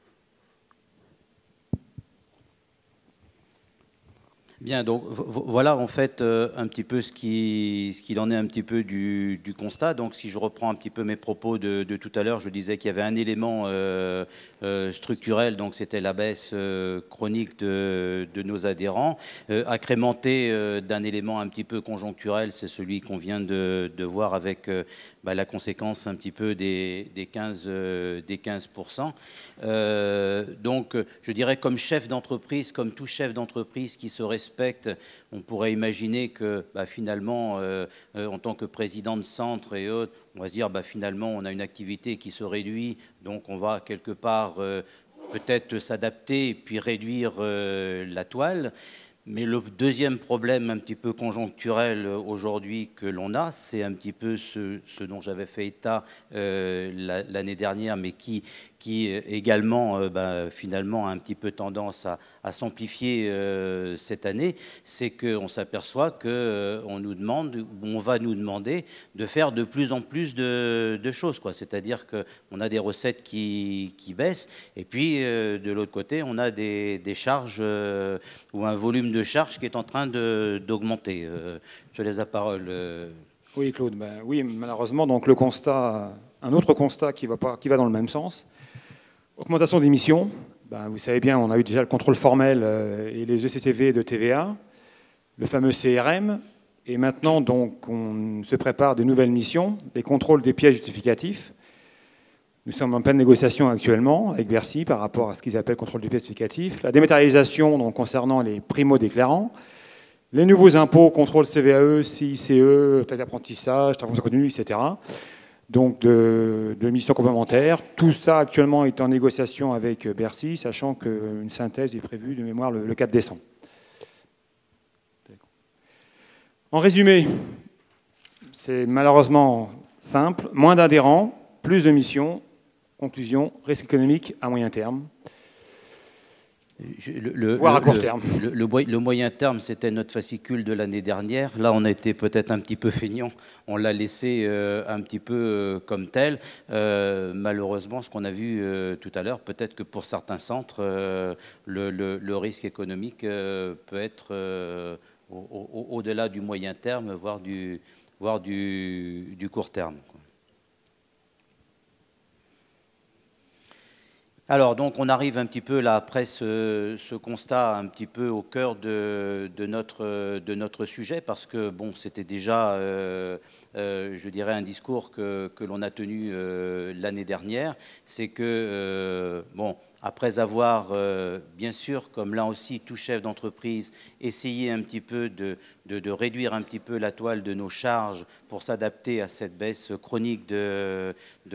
Bien, donc voilà en fait un petit peu ce qu'il en est un petit peu du constat. Donc si je reprends un petit peu mes propos de tout à l'heure, je disais qu'il y avait un élément structurel, donc c'était la baisse chronique de nos adhérents, agrémenté d'un élément un petit peu conjoncturel, c'est celui qu'on vient de voir avec la conséquence un petit peu des 15%. Donc je dirais comme chef d'entreprise, comme tout chef d'entreprise qui se respecte, on pourrait imaginer que finalement, en tant que président de centre et autres, on va se dire finalement on a une activité qui se réduit, donc on va quelque part peut-être s'adapter et puis réduire la toile. Mais le deuxième problème un petit peu conjoncturel aujourd'hui que l'on a, c'est un petit peu ce dont j'avais fait état l'année dernière, mais qui également finalement a un petit peu tendance à s'amplifier cette année, c'est qu'on s'aperçoit qu'on nous demande, on va nous demander de faire de plus en plus de choses, quoi. C'est-à-dire qu'on a des recettes qui baissent, et puis de l'autre côté, on a des charges ou un volume de charges qui est en train d'augmenter. Je te laisse la parole. Oui, Claude. Oui, malheureusement, donc le constat, un autre constat qui va dans le même sens. Augmentation d'émissions. Vous savez bien, on a eu déjà le contrôle formel et les ECCV de TVA, le fameux CRM, et maintenant donc on se prépare des nouvelles missions, les contrôles des pièces justificatifs. Nous sommes en pleine négociation actuellement avec Bercy par rapport à ce qu'ils appellent contrôle des pièces justificatifs, la dématérialisation donc, concernant les primo-déclarants, les nouveaux impôts, contrôle CVAE, CICE, taxe d'apprentissage, taxe continue, etc. Donc de missions complémentaires. Tout ça actuellement est en négociation avec Bercy, sachant qu'une synthèse est prévue de mémoire le 4 décembre. En résumé, c'est malheureusement simple, moins d'adhérents, plus de missions. Conclusion, risque économique à moyen terme. Voire à court terme. Le moyen terme, c'était notre fascicule de l'année dernière. Là, on a été peut-être un petit peu feignant. On l'a laissé un petit peu comme tel. Malheureusement, ce qu'on a vu tout à l'heure, peut-être que pour certains centres, le risque économique peut être au-delà du moyen terme, voire du court terme. Alors, donc, on arrive un petit peu là, après ce constat un petit peu au cœur de notre sujet, parce que, bon, c'était déjà, je dirais, un discours que l'on a tenu l'année dernière. C'est que, bon, après avoir, bien sûr, comme là aussi, tout chef d'entreprise, essayé un petit peu de réduire un petit peu la toile de nos charges pour s'adapter à cette baisse chronique de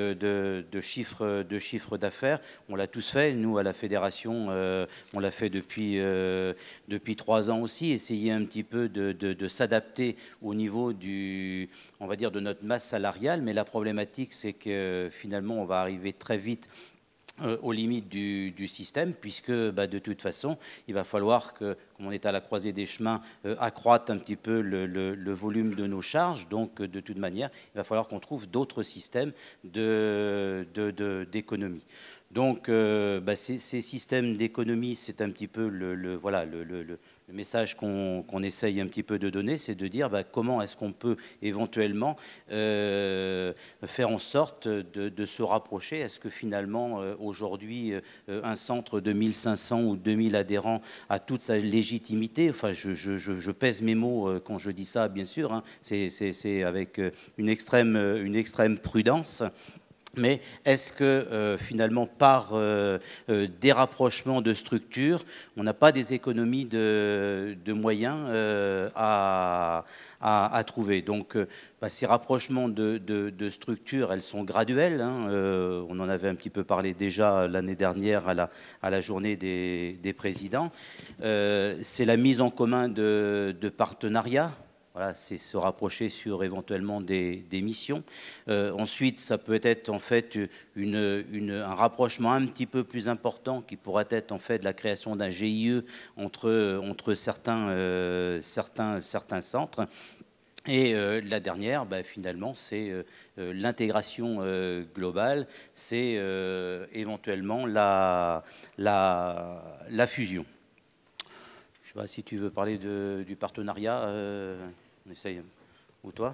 chiffre d'affaires. On l'a tous fait, nous, à la Fédération, on l'a fait depuis 3 ans aussi, essayer un petit peu de s'adapter au niveau on va dire, de notre masse salariale. Mais la problématique, c'est que finalement, on va arriver très vite aux limites du système, puisque de toute façon, il va falloir que, comme on est à la croisée des chemins, accroître un petit peu le volume de nos charges. Donc, de toute manière, il va falloir qu'on trouve d'autres systèmes d'économie. Donc, ces systèmes d'économie, c'est un petit peu le message qu'on essaye un petit peu de donner, c'est de dire comment est-ce qu'on peut éventuellement faire en sorte de se rapprocher. Est-ce que finalement, aujourd'hui, un centre de 1500 ou 2000 adhérents a toute sa légitimité? Enfin, je pèse mes mots quand je dis ça, bien sûr, hein. C'est avec une extrême prudence. Mais est-ce que finalement, par des rapprochements de structures, on n'a pas des économies de moyens à trouver? Donc, ces rapprochements de structures, elles sont graduelles, hein. On en avait un petit peu parlé déjà l'année dernière à la journée des présidents. C'est la mise en commun de partenariats. Voilà, c'est se rapprocher sur éventuellement des missions. Ensuite, ça peut être en fait un rapprochement un petit peu plus important qui pourrait être en fait la création d'un GIE entre certains centres. Et la dernière, finalement, c'est l'intégration globale, c'est éventuellement la fusion. Je ne sais pas si tu veux parler du partenariat. On essaye. Ou toi?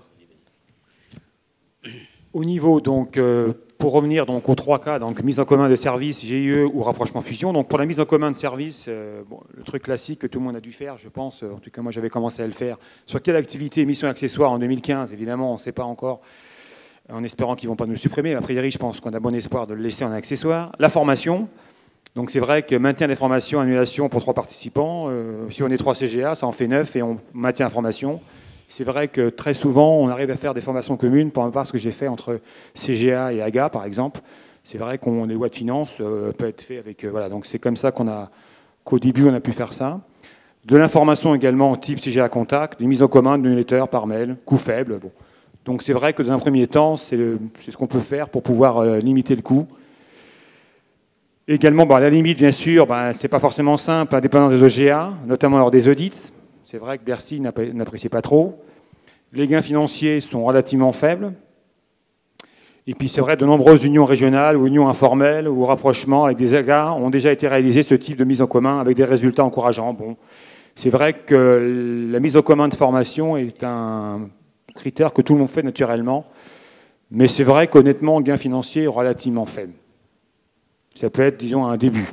Au niveau, donc, pour revenir donc, aux 3 cas, donc mise en commun de services, GIE ou rapprochement fusion. Donc pour la mise en commun de services, le truc classique que tout le monde a dû faire, je pense, en tout cas moi j'avais commencé à le faire. Sur quelle activité, mission accessoire en 2015, évidemment, on ne sait pas encore, en espérant qu'ils ne vont pas nous le supprimer. A priori, je pense qu'on a bon espoir de le laisser en accessoire. La formation. Donc c'est vrai que maintien des formations, annulation pour 3 participants. Si on est 3 CGA, ça en fait 9 et on maintient la formation. C'est vrai que très souvent, on arrive à faire des formations communes, par rapport à ce que j'ai fait entre CGA et AGA, par exemple. C'est vrai qu'on les lois de finances peut être fait avec... voilà, donc c'est comme ça qu'au début, on a pu faire ça. De l'information également, type CGA Contact, des mises en commun de newsletters par mail, coût faible. Bon. Donc c'est vrai que dans un premier temps, c'est ce qu'on peut faire pour pouvoir limiter le coût. Également, à la limite, bien sûr, ce n'est pas forcément simple, indépendant des OGA, notamment lors des audits. C'est vrai que Bercy n'apprécie pas trop. Les gains financiers sont relativement faibles. Et puis, c'est vrai, de nombreuses unions régionales ou unions informelles ou rapprochements avec des AGA ont déjà été réalisés ce type de mise en commun avec des résultats encourageants. Bon, c'est vrai que la mise en commun de formation est un critère que tout le monde fait naturellement. Mais c'est vrai qu'honnêtement, gain financier est relativement faible. Ça peut être, disons, un début.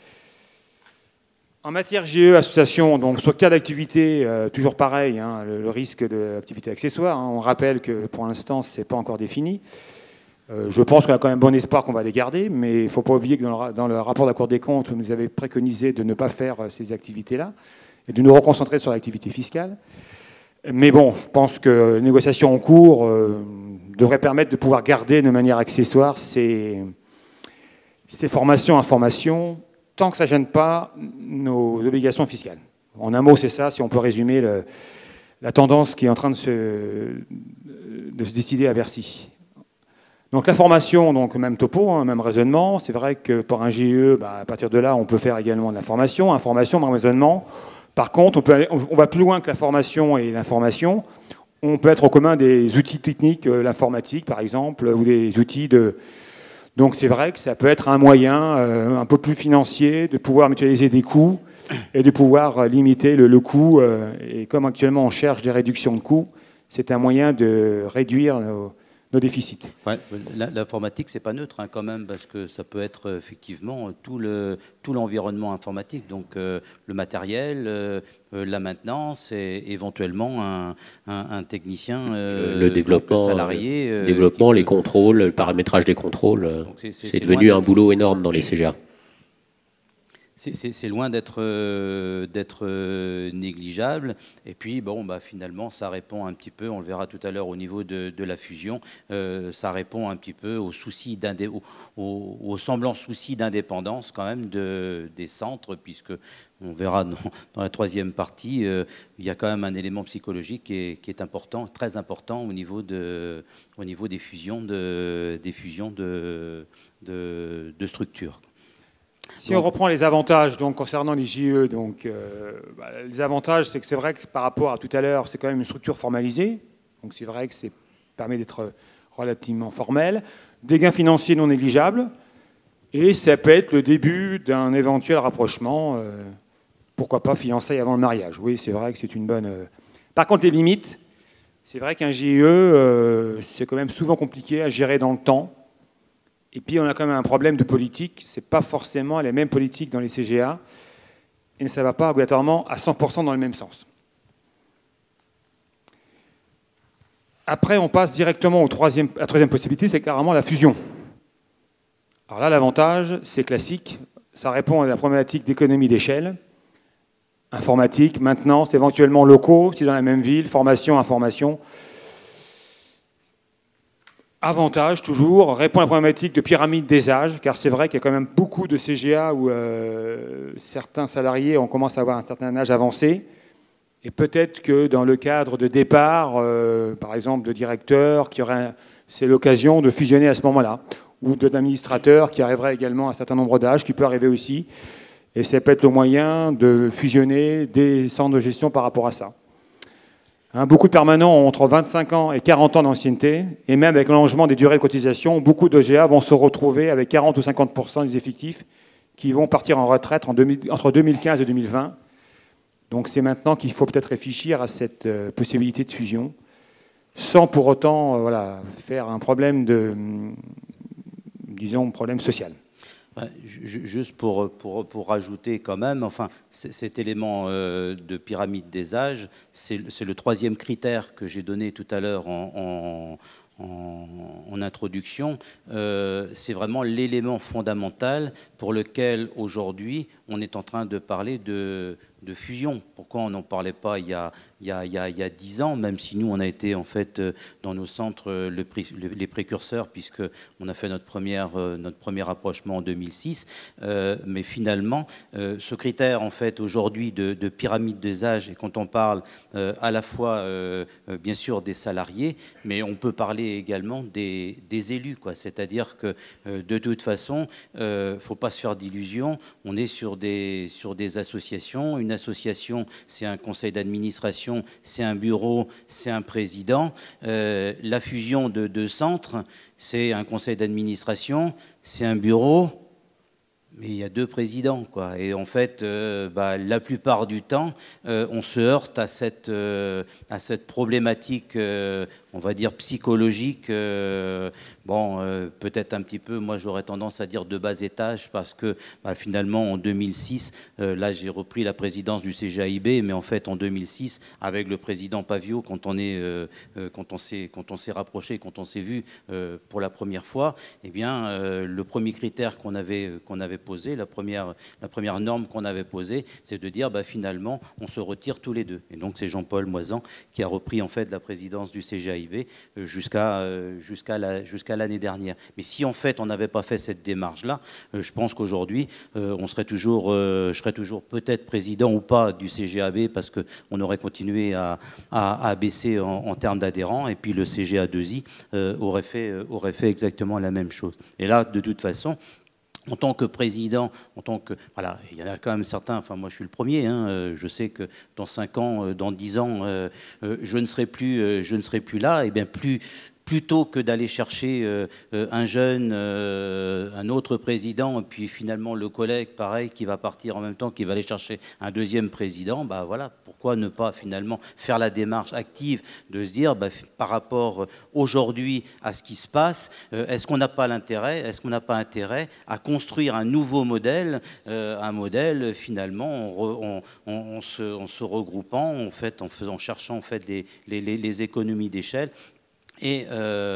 En matière GE, association, donc sur cas d'activité, toujours pareil, hein, le risque de l'activité accessoire. Hein, on rappelle que pour l'instant, ce n'est pas encore défini. Je pense qu'on a quand même bon espoir qu'on va les garder, mais il ne faut pas oublier que dans le rapport de la Cour des comptes, vous nous avez préconisé de ne pas faire ces activités-là et de nous reconcentrer sur l'activité fiscale. Mais bon, je pense que les négociations en cours devraient permettre de pouvoir garder de manière accessoire ces formations, informations, tant que ça ne gêne pas nos obligations fiscales. En un mot, c'est ça, si on peut résumer la tendance qui est en train de se décider à Bercy. Donc la formation, donc même topo, hein, même raisonnement. C'est vrai que pour un GIE, à partir de là, on peut faire également de la formation. Information, même raisonnement. Par contre, on va plus loin que la formation et l'information. On peut être en commun des outils techniques, l'informatique par exemple, ou des outils de... Donc c'est vrai que ça peut être un moyen un peu plus financier de pouvoir mutualiser des coûts et de pouvoir limiter le coût. Et comme actuellement on cherche des réductions de coûts, c'est un moyen de réduire nos déficits. Ouais, l'informatique, c'est pas neutre hein, quand même, parce que ça peut être effectivement tout l'environnement informatique, donc le matériel, la maintenance et éventuellement un technicien, le développement, salarié, les contrôles, le paramétrage des contrôles. C'est devenu un boulot énorme dans les CGA. c'est loin d'être négligeable. Et puis, bon, bah, finalement, ça répond un petit peu, on le verra tout à l'heure au niveau de la fusion, ça répond un petit peu au semblant souci d'indépendance quand même des centres, puisque on verra dans la troisième partie, il y a quand même un élément psychologique qui est important, très important au niveau des fusions de structures. Si on reprend les avantages donc, concernant les JE, donc, les avantages, c'est que c'est vrai que par rapport à tout à l'heure, c'est quand même une structure formalisée. Donc c'est vrai que ça permet d'être relativement formel. Des gains financiers non négligeables. Et ça peut être le début d'un éventuel rapprochement. Pourquoi pas fiançailles avant le mariage. Oui, c'est vrai que c'est une bonne... Par contre, les limites, c'est vrai qu'un JE, c'est quand même souvent compliqué à gérer dans le temps. Et puis, on a quand même un problème de politique. Ce n'est pas forcément les mêmes politiques dans les CGA. Et ça ne va pas obligatoirement à 100% dans le même sens. Après, on passe directement à la troisième possibilité, c'est carrément la fusion. Alors là, l'avantage, c'est classique. Ça répond à la problématique d'économie d'échelle. Informatique, maintenance, éventuellement locaux, si dans la même ville, formation, information. Avantage, toujours, répond à la problématique de pyramide des âges, car c'est vrai qu'il y a quand même beaucoup de CGA où certains salariés on commence à avoir un certain âge avancé. Et peut-être que dans le cadre de départ, par exemple de directeur, c'est l'occasion de fusionner à ce moment-là, ou d'administrateur qui arriverait également à un certain nombre d'âges, qui peut arriver aussi. Et ça peut être le moyen de fusionner des centres de gestion par rapport à ça. Beaucoup de permanents ont entre 25 ans et 40 ans d'ancienneté, et même avec l'allongement des durées de cotisation, beaucoup d'OGA vont se retrouver avec 40 ou 50% des effectifs qui vont partir en retraite entre 2015 et 2020. Donc c'est maintenant qu'il faut peut-être réfléchir à cette possibilité de fusion, sans pour autant faire un problème problème social. Juste pour rajouter quand même, enfin, cet élément de pyramide des âges, c'est le troisième critère que j'ai donné tout à l'heure en introduction. C'est vraiment l'élément fondamental pour lequel aujourd'hui on est en train de parler de fusion. Pourquoi on n'en parlait pas il y a 10 ans, même si nous on a été en fait dans nos centres les précurseurs, puisque on a fait notre premier rapprochement en 2006. Mais finalement, ce critère en fait aujourd'hui de pyramide des âges, et quand on parle à la fois bien sûr des salariés, mais on peut parler également des élus, quoi. C'est-à-dire que de toute façon, faut pas se faire d'illusions. On est sur des associations. Une association, c'est un conseil d'administration, c'est un bureau, c'est un président. La fusion de deux centres, c'est un conseil d'administration, c'est un bureau, mais il y a deux présidents, quoi. Et en fait, la plupart du temps, on se heurte à cette problématique, on va dire psychologique. Peut-être un petit peu, moi j'aurais tendance à dire de bas étage, parce que finalement en 2006, là j'ai repris la présidence du CGAIB, mais en fait en 2006, avec le président Pavio, quand on s'est rapproché, quand on s'est vu pour la première fois, eh bien le premier critère qu'on avait posé, la première norme qu'on avait posée, c'est de dire finalement on se retire tous les deux. Et donc c'est Jean-Paul Moisan qui a repris en fait la présidence du CGAIB jusqu'à l'année dernière. Mais si en fait on n'avait pas fait cette démarche-là, je pense qu'aujourd'hui je serais toujours peut-être président ou pas du CGAB, parce qu'on aurait continué à baisser en termes d'adhérents, et puis le CGA2I aurait fait exactement la même chose. Et là, de toute façon, en tant que président, il y en a quand même certains, enfin moi je suis le premier, je sais que dans 5 ans, dans 10 ans, je ne serai plus là, et bien plutôt que d'aller chercher un jeune, un autre président, et puis finalement le collègue, pareil, qui va partir en même temps, qui va aller chercher un deuxième président, pourquoi ne pas finalement faire la démarche active de se dire, par rapport aujourd'hui à ce qui se passe, est-ce qu'on n'a pas intérêt à construire un nouveau modèle, un modèle finalement en se regroupant, en cherchant en fait les économies d'échelle, Et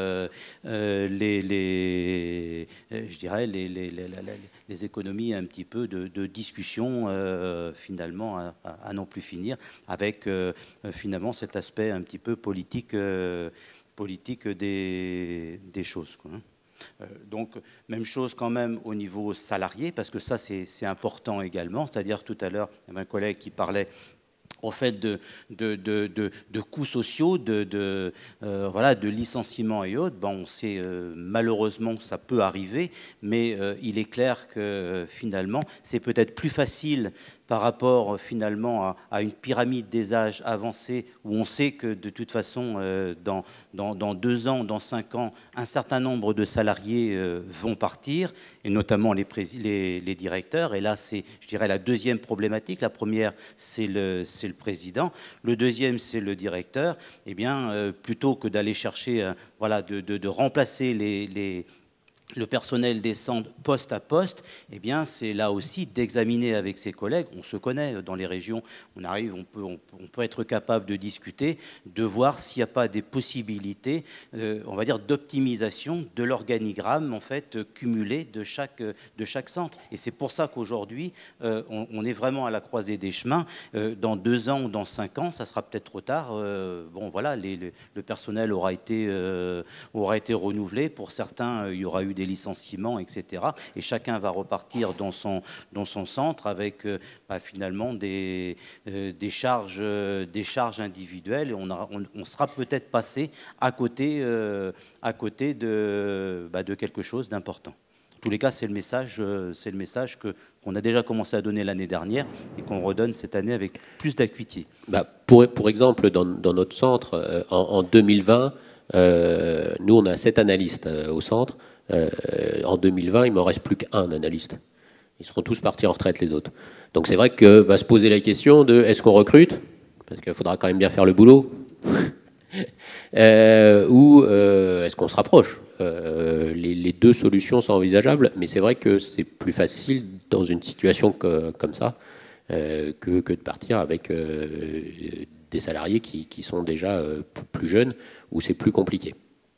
je dirais les économies un petit peu de discussion finalement à non plus finir, avec finalement cet aspect un petit peu politique, politique des choses, quoi. Donc, même chose quand même au niveau salarié, parce que ça, c'est important également. C'est-à-dire, tout à l'heure, il y avait un collègue qui parlait au fait de coûts sociaux, voilà, de licenciements et autres. Bon, on sait malheureusement que ça peut arriver, mais il est clair que finalement, c'est peut-être plus facile par rapport finalement à une pyramide des âges avancée, où on sait que de toute façon, dans 2 ans, dans 5 ans, un certain nombre de salariés vont partir, et notamment les directeurs. Et là, c'est, je dirais, la deuxième problématique. La première, c'est le président. Le deuxième, c'est le directeur. Eh bien, plutôt que d'aller chercher, voilà, de remplacer le personnel descend poste à poste, eh bien, c'est là aussi d'examiner avec ses collègues. On se connaît dans les régions, on arrive, on peut être capable de discuter, de voir s'il n'y a pas des possibilités, on va dire, d'optimisation de l'organigramme, en fait, cumulé de chaque centre. Et c'est pour ça qu'aujourd'hui, on est vraiment à la croisée des chemins. Dans 2 ans ou dans 5 ans, ça sera peut-être trop tard. Bon, voilà, le personnel aura été renouvelé. Pour certains, il y aura eu des licenciements, etc. Et chacun va repartir dans son centre avec finalement des charges individuelles. Et on sera peut-être passé à côté de quelque chose d'important. En tous les cas, c'est le message qu'on a déjà commencé à donner l'année dernière et qu'on redonne cette année avec plus d'acuité. Pour exemple, dans notre centre, en 2020, nous, on a 7 analystes au centre. En 2020, il ne me reste plus qu'un analyste. Ils seront tous partis en retraite, les autres. Donc c'est vrai que va se poser la question de est-ce qu'on recrute, parce qu'il faudra quand même bien faire le boulot, ou est-ce qu'on se rapproche. Les 2 solutions sont envisageables, mais c'est vrai que c'est plus facile dans une situation comme ça que de partir avec des salariés qui sont déjà plus jeunes, où c'est plus compliqué.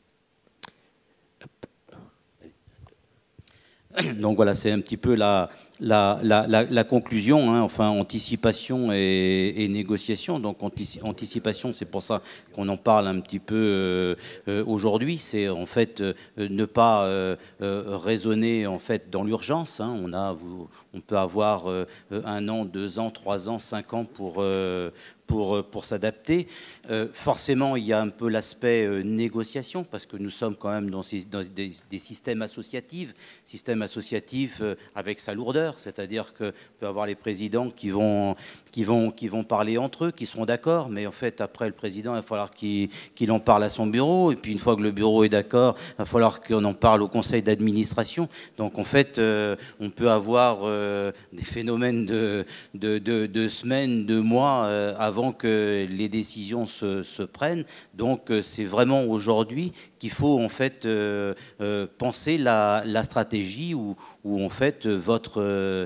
Donc voilà, c'est un petit peu la conclusion, hein, enfin anticipation et négociation. Donc anticipation, c'est pour ça qu'on en parle un petit peu aujourd'hui. C'est en fait ne pas raisonner en fait dans l'urgence, hein. On peut avoir 1 an, 2 ans, 3 ans, 5 ans pour s'adapter. Forcément, il y a un peu l'aspect négociation, parce que nous sommes quand même dans des systèmes associatifs avec sa lourdeur, c'est-à-dire que peut avoir les présidents qui vont parler entre eux, qui seront d'accord, mais en fait, après le président, il va falloir qu'il en parle à son bureau, et puis une fois que le bureau est d'accord, il va falloir qu'on en parle au conseil d'administration. Donc en fait, on peut avoir des phénomènes de semaines, de mois avant que les décisions se prennent. Donc c'est vraiment aujourd'hui qu'il faut en fait penser la stratégie ou en fait votre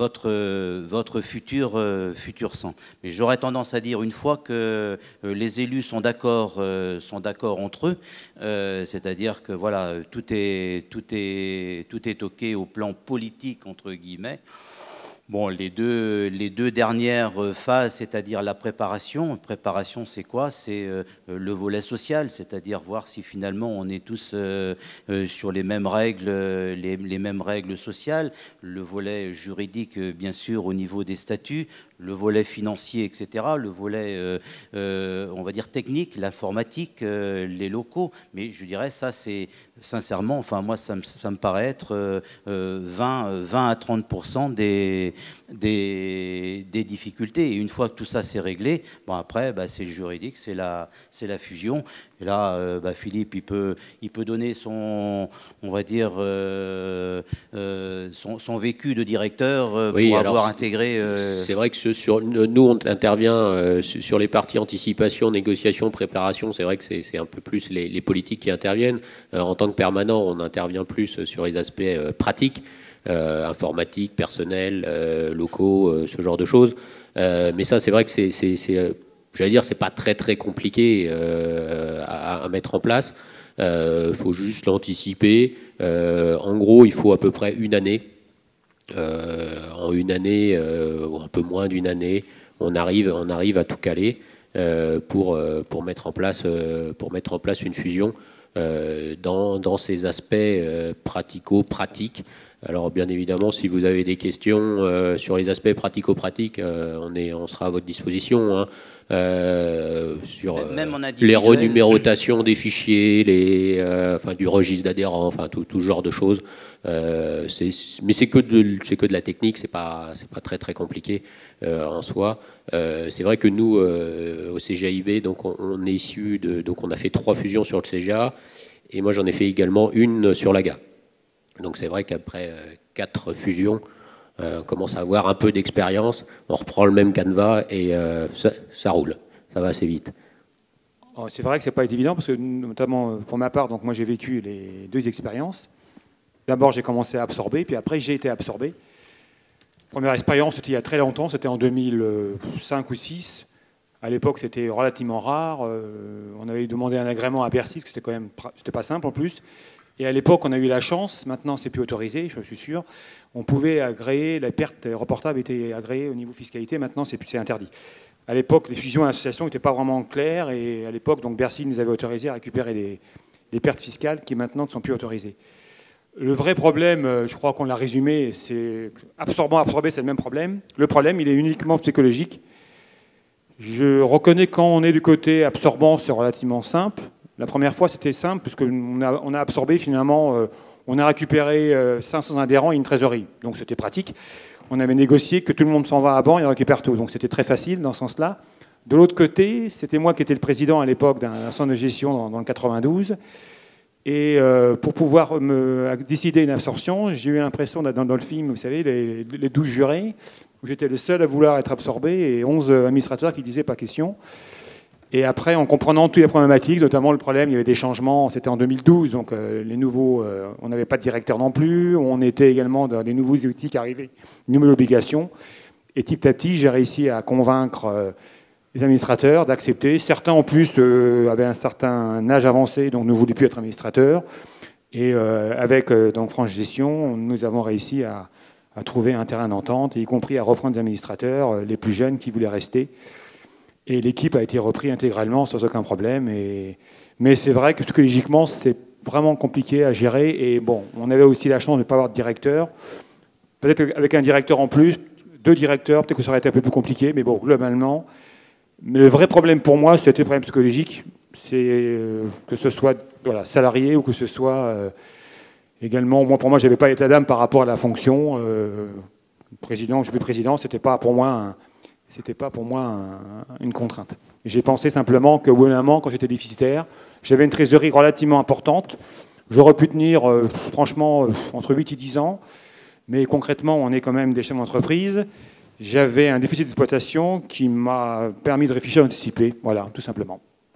futur centre. Mais j'aurais tendance à dire, une fois que les élus sont d'accord entre eux, c'est-à-dire que voilà, tout est OK au plan politique entre guillemets. Bon, les deux dernières phases, c'est-à-dire la préparation. Préparation, c'est quoi? C'est le volet social, c'est-à-dire voir si finalement on est tous sur les mêmes règles, les mêmes règles sociales. Le volet juridique, bien sûr, au niveau des statuts. Le volet financier, etc. Le volet, on va dire, technique, l'informatique, les locaux. Mais je dirais, ça, c'est sincèrement, enfin, moi, ça me paraît être 20 à 30% des difficultés. Et une fois que tout ça, c'est réglé, bon, après, c'est le juridique, c'est la fusion. Et là, Philippe, il peut donner son, on va dire, son vécu de directeur pour avoir intégré... C'est vrai que nous, on intervient sur les parties anticipation, négociation, préparation. C'est vrai que c'est un peu plus les politiques qui interviennent. En tant que permanent, on intervient plus sur les aspects pratiques, informatique, personnel, locaux, ce genre de choses. Mais ça, c'est vrai que c'est j'allais dire, c'est pas très très compliqué à mettre en place. Il faut juste l'anticiper. En gros, il faut à peu près une année. En une année, ou un peu moins d'une année, on arrive à tout caler pour mettre en place une fusion dans ces aspects pratico-pratiques. Alors bien évidemment, si vous avez des questions sur les aspects pratico-pratiques, on sera à votre disposition. Hein. Sur les renumérotations des fichiers, enfin, du registre d'adhérents, enfin tout genre de choses. Mais c'est que de la technique, c'est pas très très compliqué en soi. C'est vrai que nous au CGAIB, donc on est issu donc on a fait 3 fusions sur le CGA, et moi j'en ai fait également une sur l'AGA. Donc c'est vrai qu'après 4 fusions, on commence à avoir un peu d'expérience, on reprend le même canevas et ça roule, ça va assez vite. C'est vrai que c'est pas évident parce que notamment pour ma part, donc moi j'ai vécu les 2 expériences. D'abord j'ai commencé à absorber, puis après j'ai été absorbé. Première expérience, c'était il y a très longtemps, c'était en 2005 ou 2006. À l'époque c'était relativement rare. On avait demandé un agrément à Bercy, parce que c'était pas simple en plus. Et à l'époque, on a eu la chance, maintenant c'est plus autorisé, je suis sûr, on pouvait agréer, la perte reportable était agréée au niveau fiscalité, maintenant c'est interdit. À l'époque, les fusions et associations n'étaient pas vraiment claires, et à l'époque, donc Bercy nous avait autorisé à récupérer les pertes fiscales qui maintenant ne sont plus autorisées. Le vrai problème, je crois qu'on l'a résumé, c'est absorber, c'est le même problème. Le problème, il est uniquement psychologique. Je reconnais quand on est du côté absorbant, c'est relativement simple. La première fois, c'était simple, puisqu'on a absorbé, finalement, on a récupéré 500 adhérents et une trésorerie. Donc c'était pratique. On avait négocié que tout le monde s'en va à banc et on récupère tout. Donc c'était très facile dans ce sens-là. De l'autre côté, c'était moi qui étais le président à l'époque d'un centre de gestion dans le 92. Et pour pouvoir décider une absorption, j'ai eu l'impression, dans le film, vous savez, les 12 jurés, où j'étais le seul à vouloir être absorbé et 11 administrateurs qui disaient pas question. Et après, en comprenant toutes les problématiques, notamment le problème, il y avait des changements, c'était en 2012, donc les nouveaux, on n'avait pas de directeur non plus, on était également dans des nouveaux outils qui arrivaient, une nouvelle obligation. Et petit à petit, j'ai réussi à convaincre les administrateurs d'accepter. Certains, en plus, avaient un certain âge avancé, donc ne voulaient plus être administrateurs. Et avec donc France Gestion, nous avons réussi à trouver un terrain d'entente, y compris à reprendre des administrateurs, les plus jeunes qui voulaient rester. Et l'équipe a été reprise intégralement sans aucun problème. Mais c'est vrai que psychologiquement, c'est vraiment compliqué à gérer. Et bon, on avait aussi la chance de ne pas avoir de directeur. Peut-être avec un directeur en plus, 2 directeurs, peut-être que ça aurait été un peu plus compliqué. Mais bon, globalement, mais le vrai problème pour moi, c'était le problème psychologique. C'est que ce soit salarié ou que ce soit également... Moi, pour moi, je n'avais pas état d'âme par rapport à la fonction. Président, je suis président, c'était pas pour moi une contrainte. J'ai pensé simplement qu'au bout d'un moment, quand j'étais déficitaire, j'avais une trésorerie relativement importante. J'aurais pu tenir, franchement, entre 8 et 10 ans. Mais concrètement, on est quand même des chefs d'entreprise. J'avais un déficit d'exploitation qui m'a permis de réfléchir et d'anticiper. Voilà, tout simplement.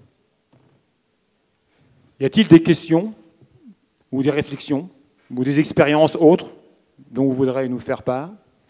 Y a-t-il des questions ou des réflexions ou des expériences autres dont vous voudrez nous faire part ?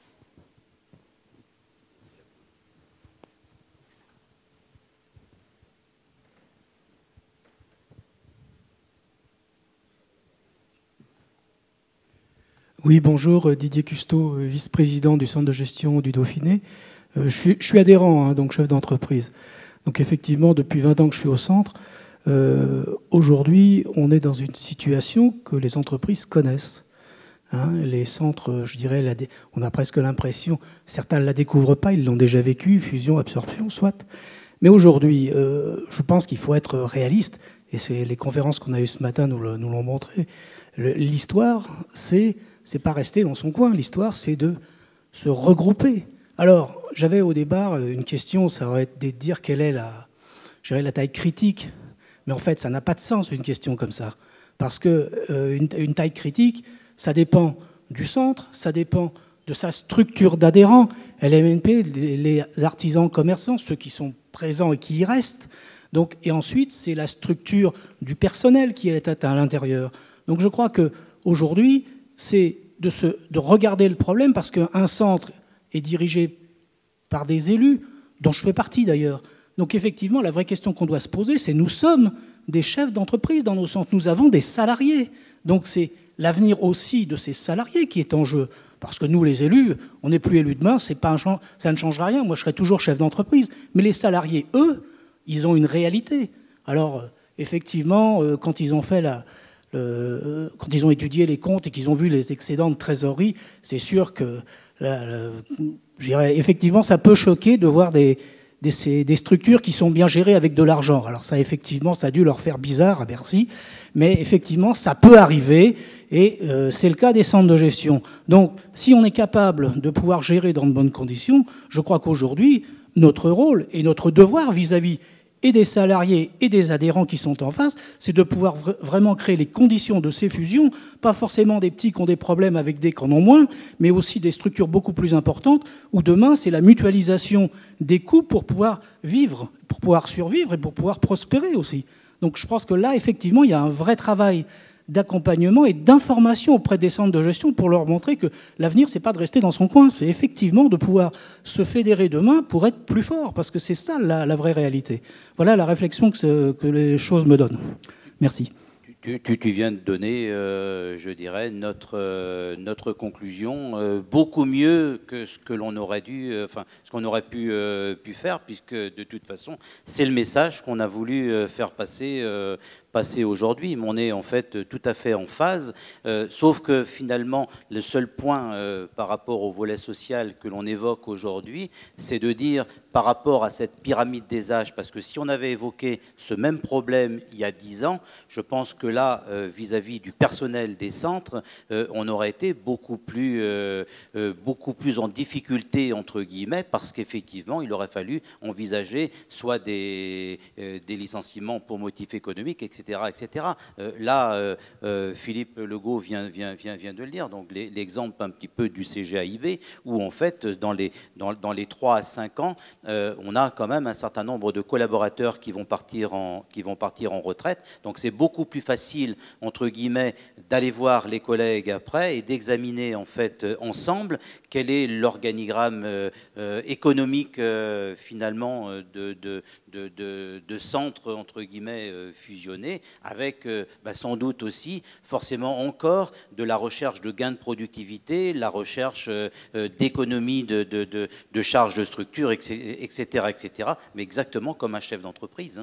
Oui, bonjour, Didier Custeau, vice-président du centre de gestion du Dauphiné. Je suis adhérent, donc chef d'entreprise. Donc effectivement, depuis 20 ans que je suis au centre, aujourd'hui, on est dans une situation que les entreprises connaissent. Les centres, je dirais, on a presque l'impression, certains ne la découvrent pas, ils l'ont déjà vécu, fusion, absorption, soit. Mais aujourd'hui, je pense qu'il faut être réaliste, et c'est les conférences qu'on a eues ce matin nous l'ont montré. L'histoire, c'est pas rester dans son coin. L'histoire, c'est de se regrouper. Alors, j'avais au départ une question, ça aurait été de dire quelle est la taille critique. Mais en fait, ça n'a pas de sens, une question comme ça. Parce qu'une taille critique, ça dépend du centre, ça dépend de sa structure d'adhérents. LMNP, les artisans commerçants, ceux qui sont présents et qui y restent. Donc, et ensuite, c'est la structure du personnel qui est à l'intérieur. Donc je crois qu'aujourd'hui, c'est de regarder le problème, parce qu'un centre est dirigé par des élus, dont je fais partie d'ailleurs. Donc effectivement, la vraie question qu'on doit se poser, c'est nous sommes des chefs d'entreprise dans nos centres, nous avons des salariés. Donc c'est l'avenir aussi de ces salariés qui est en jeu. Parce que nous, les élus, on n'est plus élus demain, ça ne changera rien. Moi, je serai toujours chef d'entreprise. Mais les salariés, eux, ils ont une réalité. Alors, effectivement, quand ils ont fait quand ils ont étudié les comptes et qu'ils ont vu les excédents de trésorerie, c'est sûr que, effectivement, ça peut choquer de voir des structures qui sont bien gérées avec de l'argent. Alors ça, effectivement, ça a dû leur faire bizarre à Bercy, mais effectivement, ça peut arriver, et c'est le cas des centres de gestion. Donc, si on est capable de pouvoir gérer dans de bonnes conditions, je crois qu'aujourd'hui, notre rôle et notre devoir vis-à-vis et des salariés et des adhérents qui sont en face, c'est de pouvoir vraiment créer les conditions de ces fusions, pas forcément des petits qui ont des problèmes avec des qui en ont moins, mais aussi des structures beaucoup plus importantes, où demain, c'est la mutualisation des coûts pour pouvoir vivre, pour pouvoir survivre et pour pouvoir prospérer aussi. Donc je pense que là, effectivement, il y a un vrai travail d'accompagnement et d'information auprès des centres de gestion pour leur montrer que l'avenir, c'est pas de rester dans son coin, c'est effectivement de pouvoir se fédérer demain pour être plus fort, parce que c'est ça la vraie réalité. Voilà la réflexion que les choses me donnent. Merci. Tu viens de donner, je dirais, notre conclusion, beaucoup mieux que ce que l'on aurait dû, ce qu'on aurait pu faire, puisque de toute façon, c'est le message qu'on a voulu faire passer aujourd'hui. Mais on est en fait tout à fait en phase, sauf que finalement, le seul point par rapport au volet social que l'on évoque aujourd'hui, c'est de dire par rapport à cette pyramide des âges, parce que si on avait évoqué ce même problème il y a 10 ans, je pense que là, vis-à-vis du personnel des centres, on aurait été beaucoup plus en difficulté, entre guillemets, parce qu'effectivement, il aurait fallu envisager soit des licenciements pour motif économique, etc. etc. Là, Philippe Legault vient de le dire, donc l'exemple un petit peu du CGAIB, où en fait, dans les 3 à 5 ans, on a quand même un certain nombre de collaborateurs qui vont partir en retraite. Donc c'est beaucoup plus facile, entre guillemets, d'aller voir les collègues après et d'examiner en fait ensemble quel est l'organigramme économique finalement de centres, entre guillemets, fusionnés, avec sans doute aussi forcément encore de la recherche de gains de productivité, la recherche d'économie de charges de structure, etc., etc., mais exactement comme un chef d'entreprise.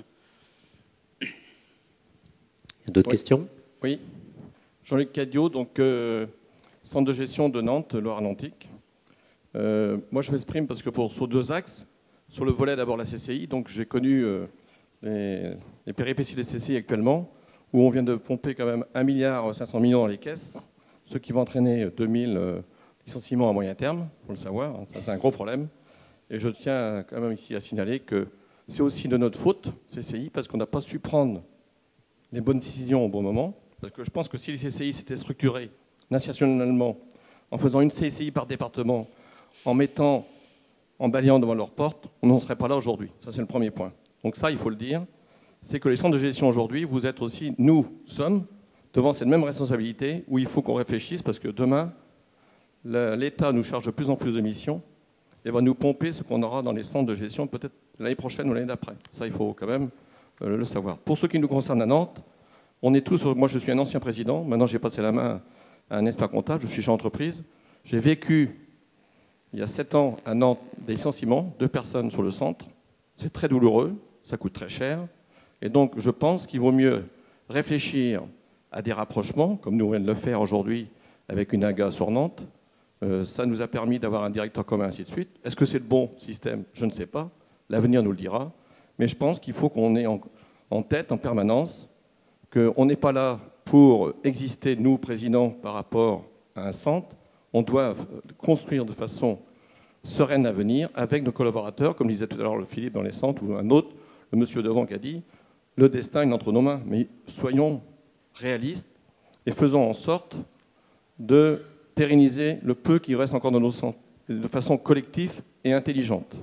D'autres questions? Oui. Jean-Luc Cadiot, donc centre de gestion de Nantes, Loire-Atlantique. Moi, je m'exprime parce que sur 2 axes, sur le volet d'abord la CCI, donc j'ai connu les péripéties des CCI actuellement, où on vient de pomper quand même 1,5 milliard dans les caisses, ce qui va entraîner 2000 licenciements à moyen terme, il faut le savoir, hein, ça c'est un gros problème. Et je tiens quand même ici à signaler que c'est aussi de notre faute, CCI, parce qu'on n'a pas su prendre les bonnes décisions au bon moment. Parce que je pense que si les CCI s'étaient structurés nationalement, en faisant une CCI par département, en balayant devant leur porte, on n'en serait pas là aujourd'hui. Ça, c'est le premier point. Donc ça, il faut le dire. C'est que les centres de gestion aujourd'hui, vous êtes aussi, nous sommes, devant cette même responsabilité où il faut qu'on réfléchisse parce que demain, l'État nous charge de plus en plus de missions et va nous pomper ce qu'on aura dans les centres de gestion peut-être l'année prochaine ou l'année d'après. Ça, il faut quand même le savoir. Pour ce qui nous concerne à Nantes, on est tous, moi je suis un ancien président, maintenant j'ai passé la main à un expert comptable, je suis chef d'entreprise. J'ai vécu, il y a 7 ans, à Nantes, des licenciements, 2 personnes sur le centre. C'est très douloureux, ça coûte très cher. Et donc je pense qu'il vaut mieux réfléchir à des rapprochements, comme nous venons de le faire aujourd'hui avec une AGA sur Nantes. Ça nous a permis d'avoir un directeur commun, ainsi de suite. Est-ce que c'est le bon système? Je ne sais pas. L'avenir nous le dira. Mais je pense qu'il faut qu'on ait en tête en permanence qu'on n'est pas là pour exister, nous, présidents, par rapport à un centre. On doit construire de façon sereine l'avenir avec nos collaborateurs, comme disait tout à l'heure le Philippe dans les centres, ou un autre, le monsieur devant qui a dit, le destin est entre nos mains. Mais soyons réalistes et faisons en sorte de pérenniser le peu qui reste encore dans nos centres, de façon collective et intelligente.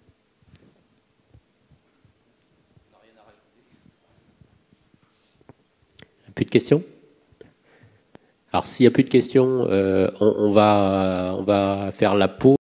Plus de questions? Alors, s'il n'y a plus de questions, on va faire la pause.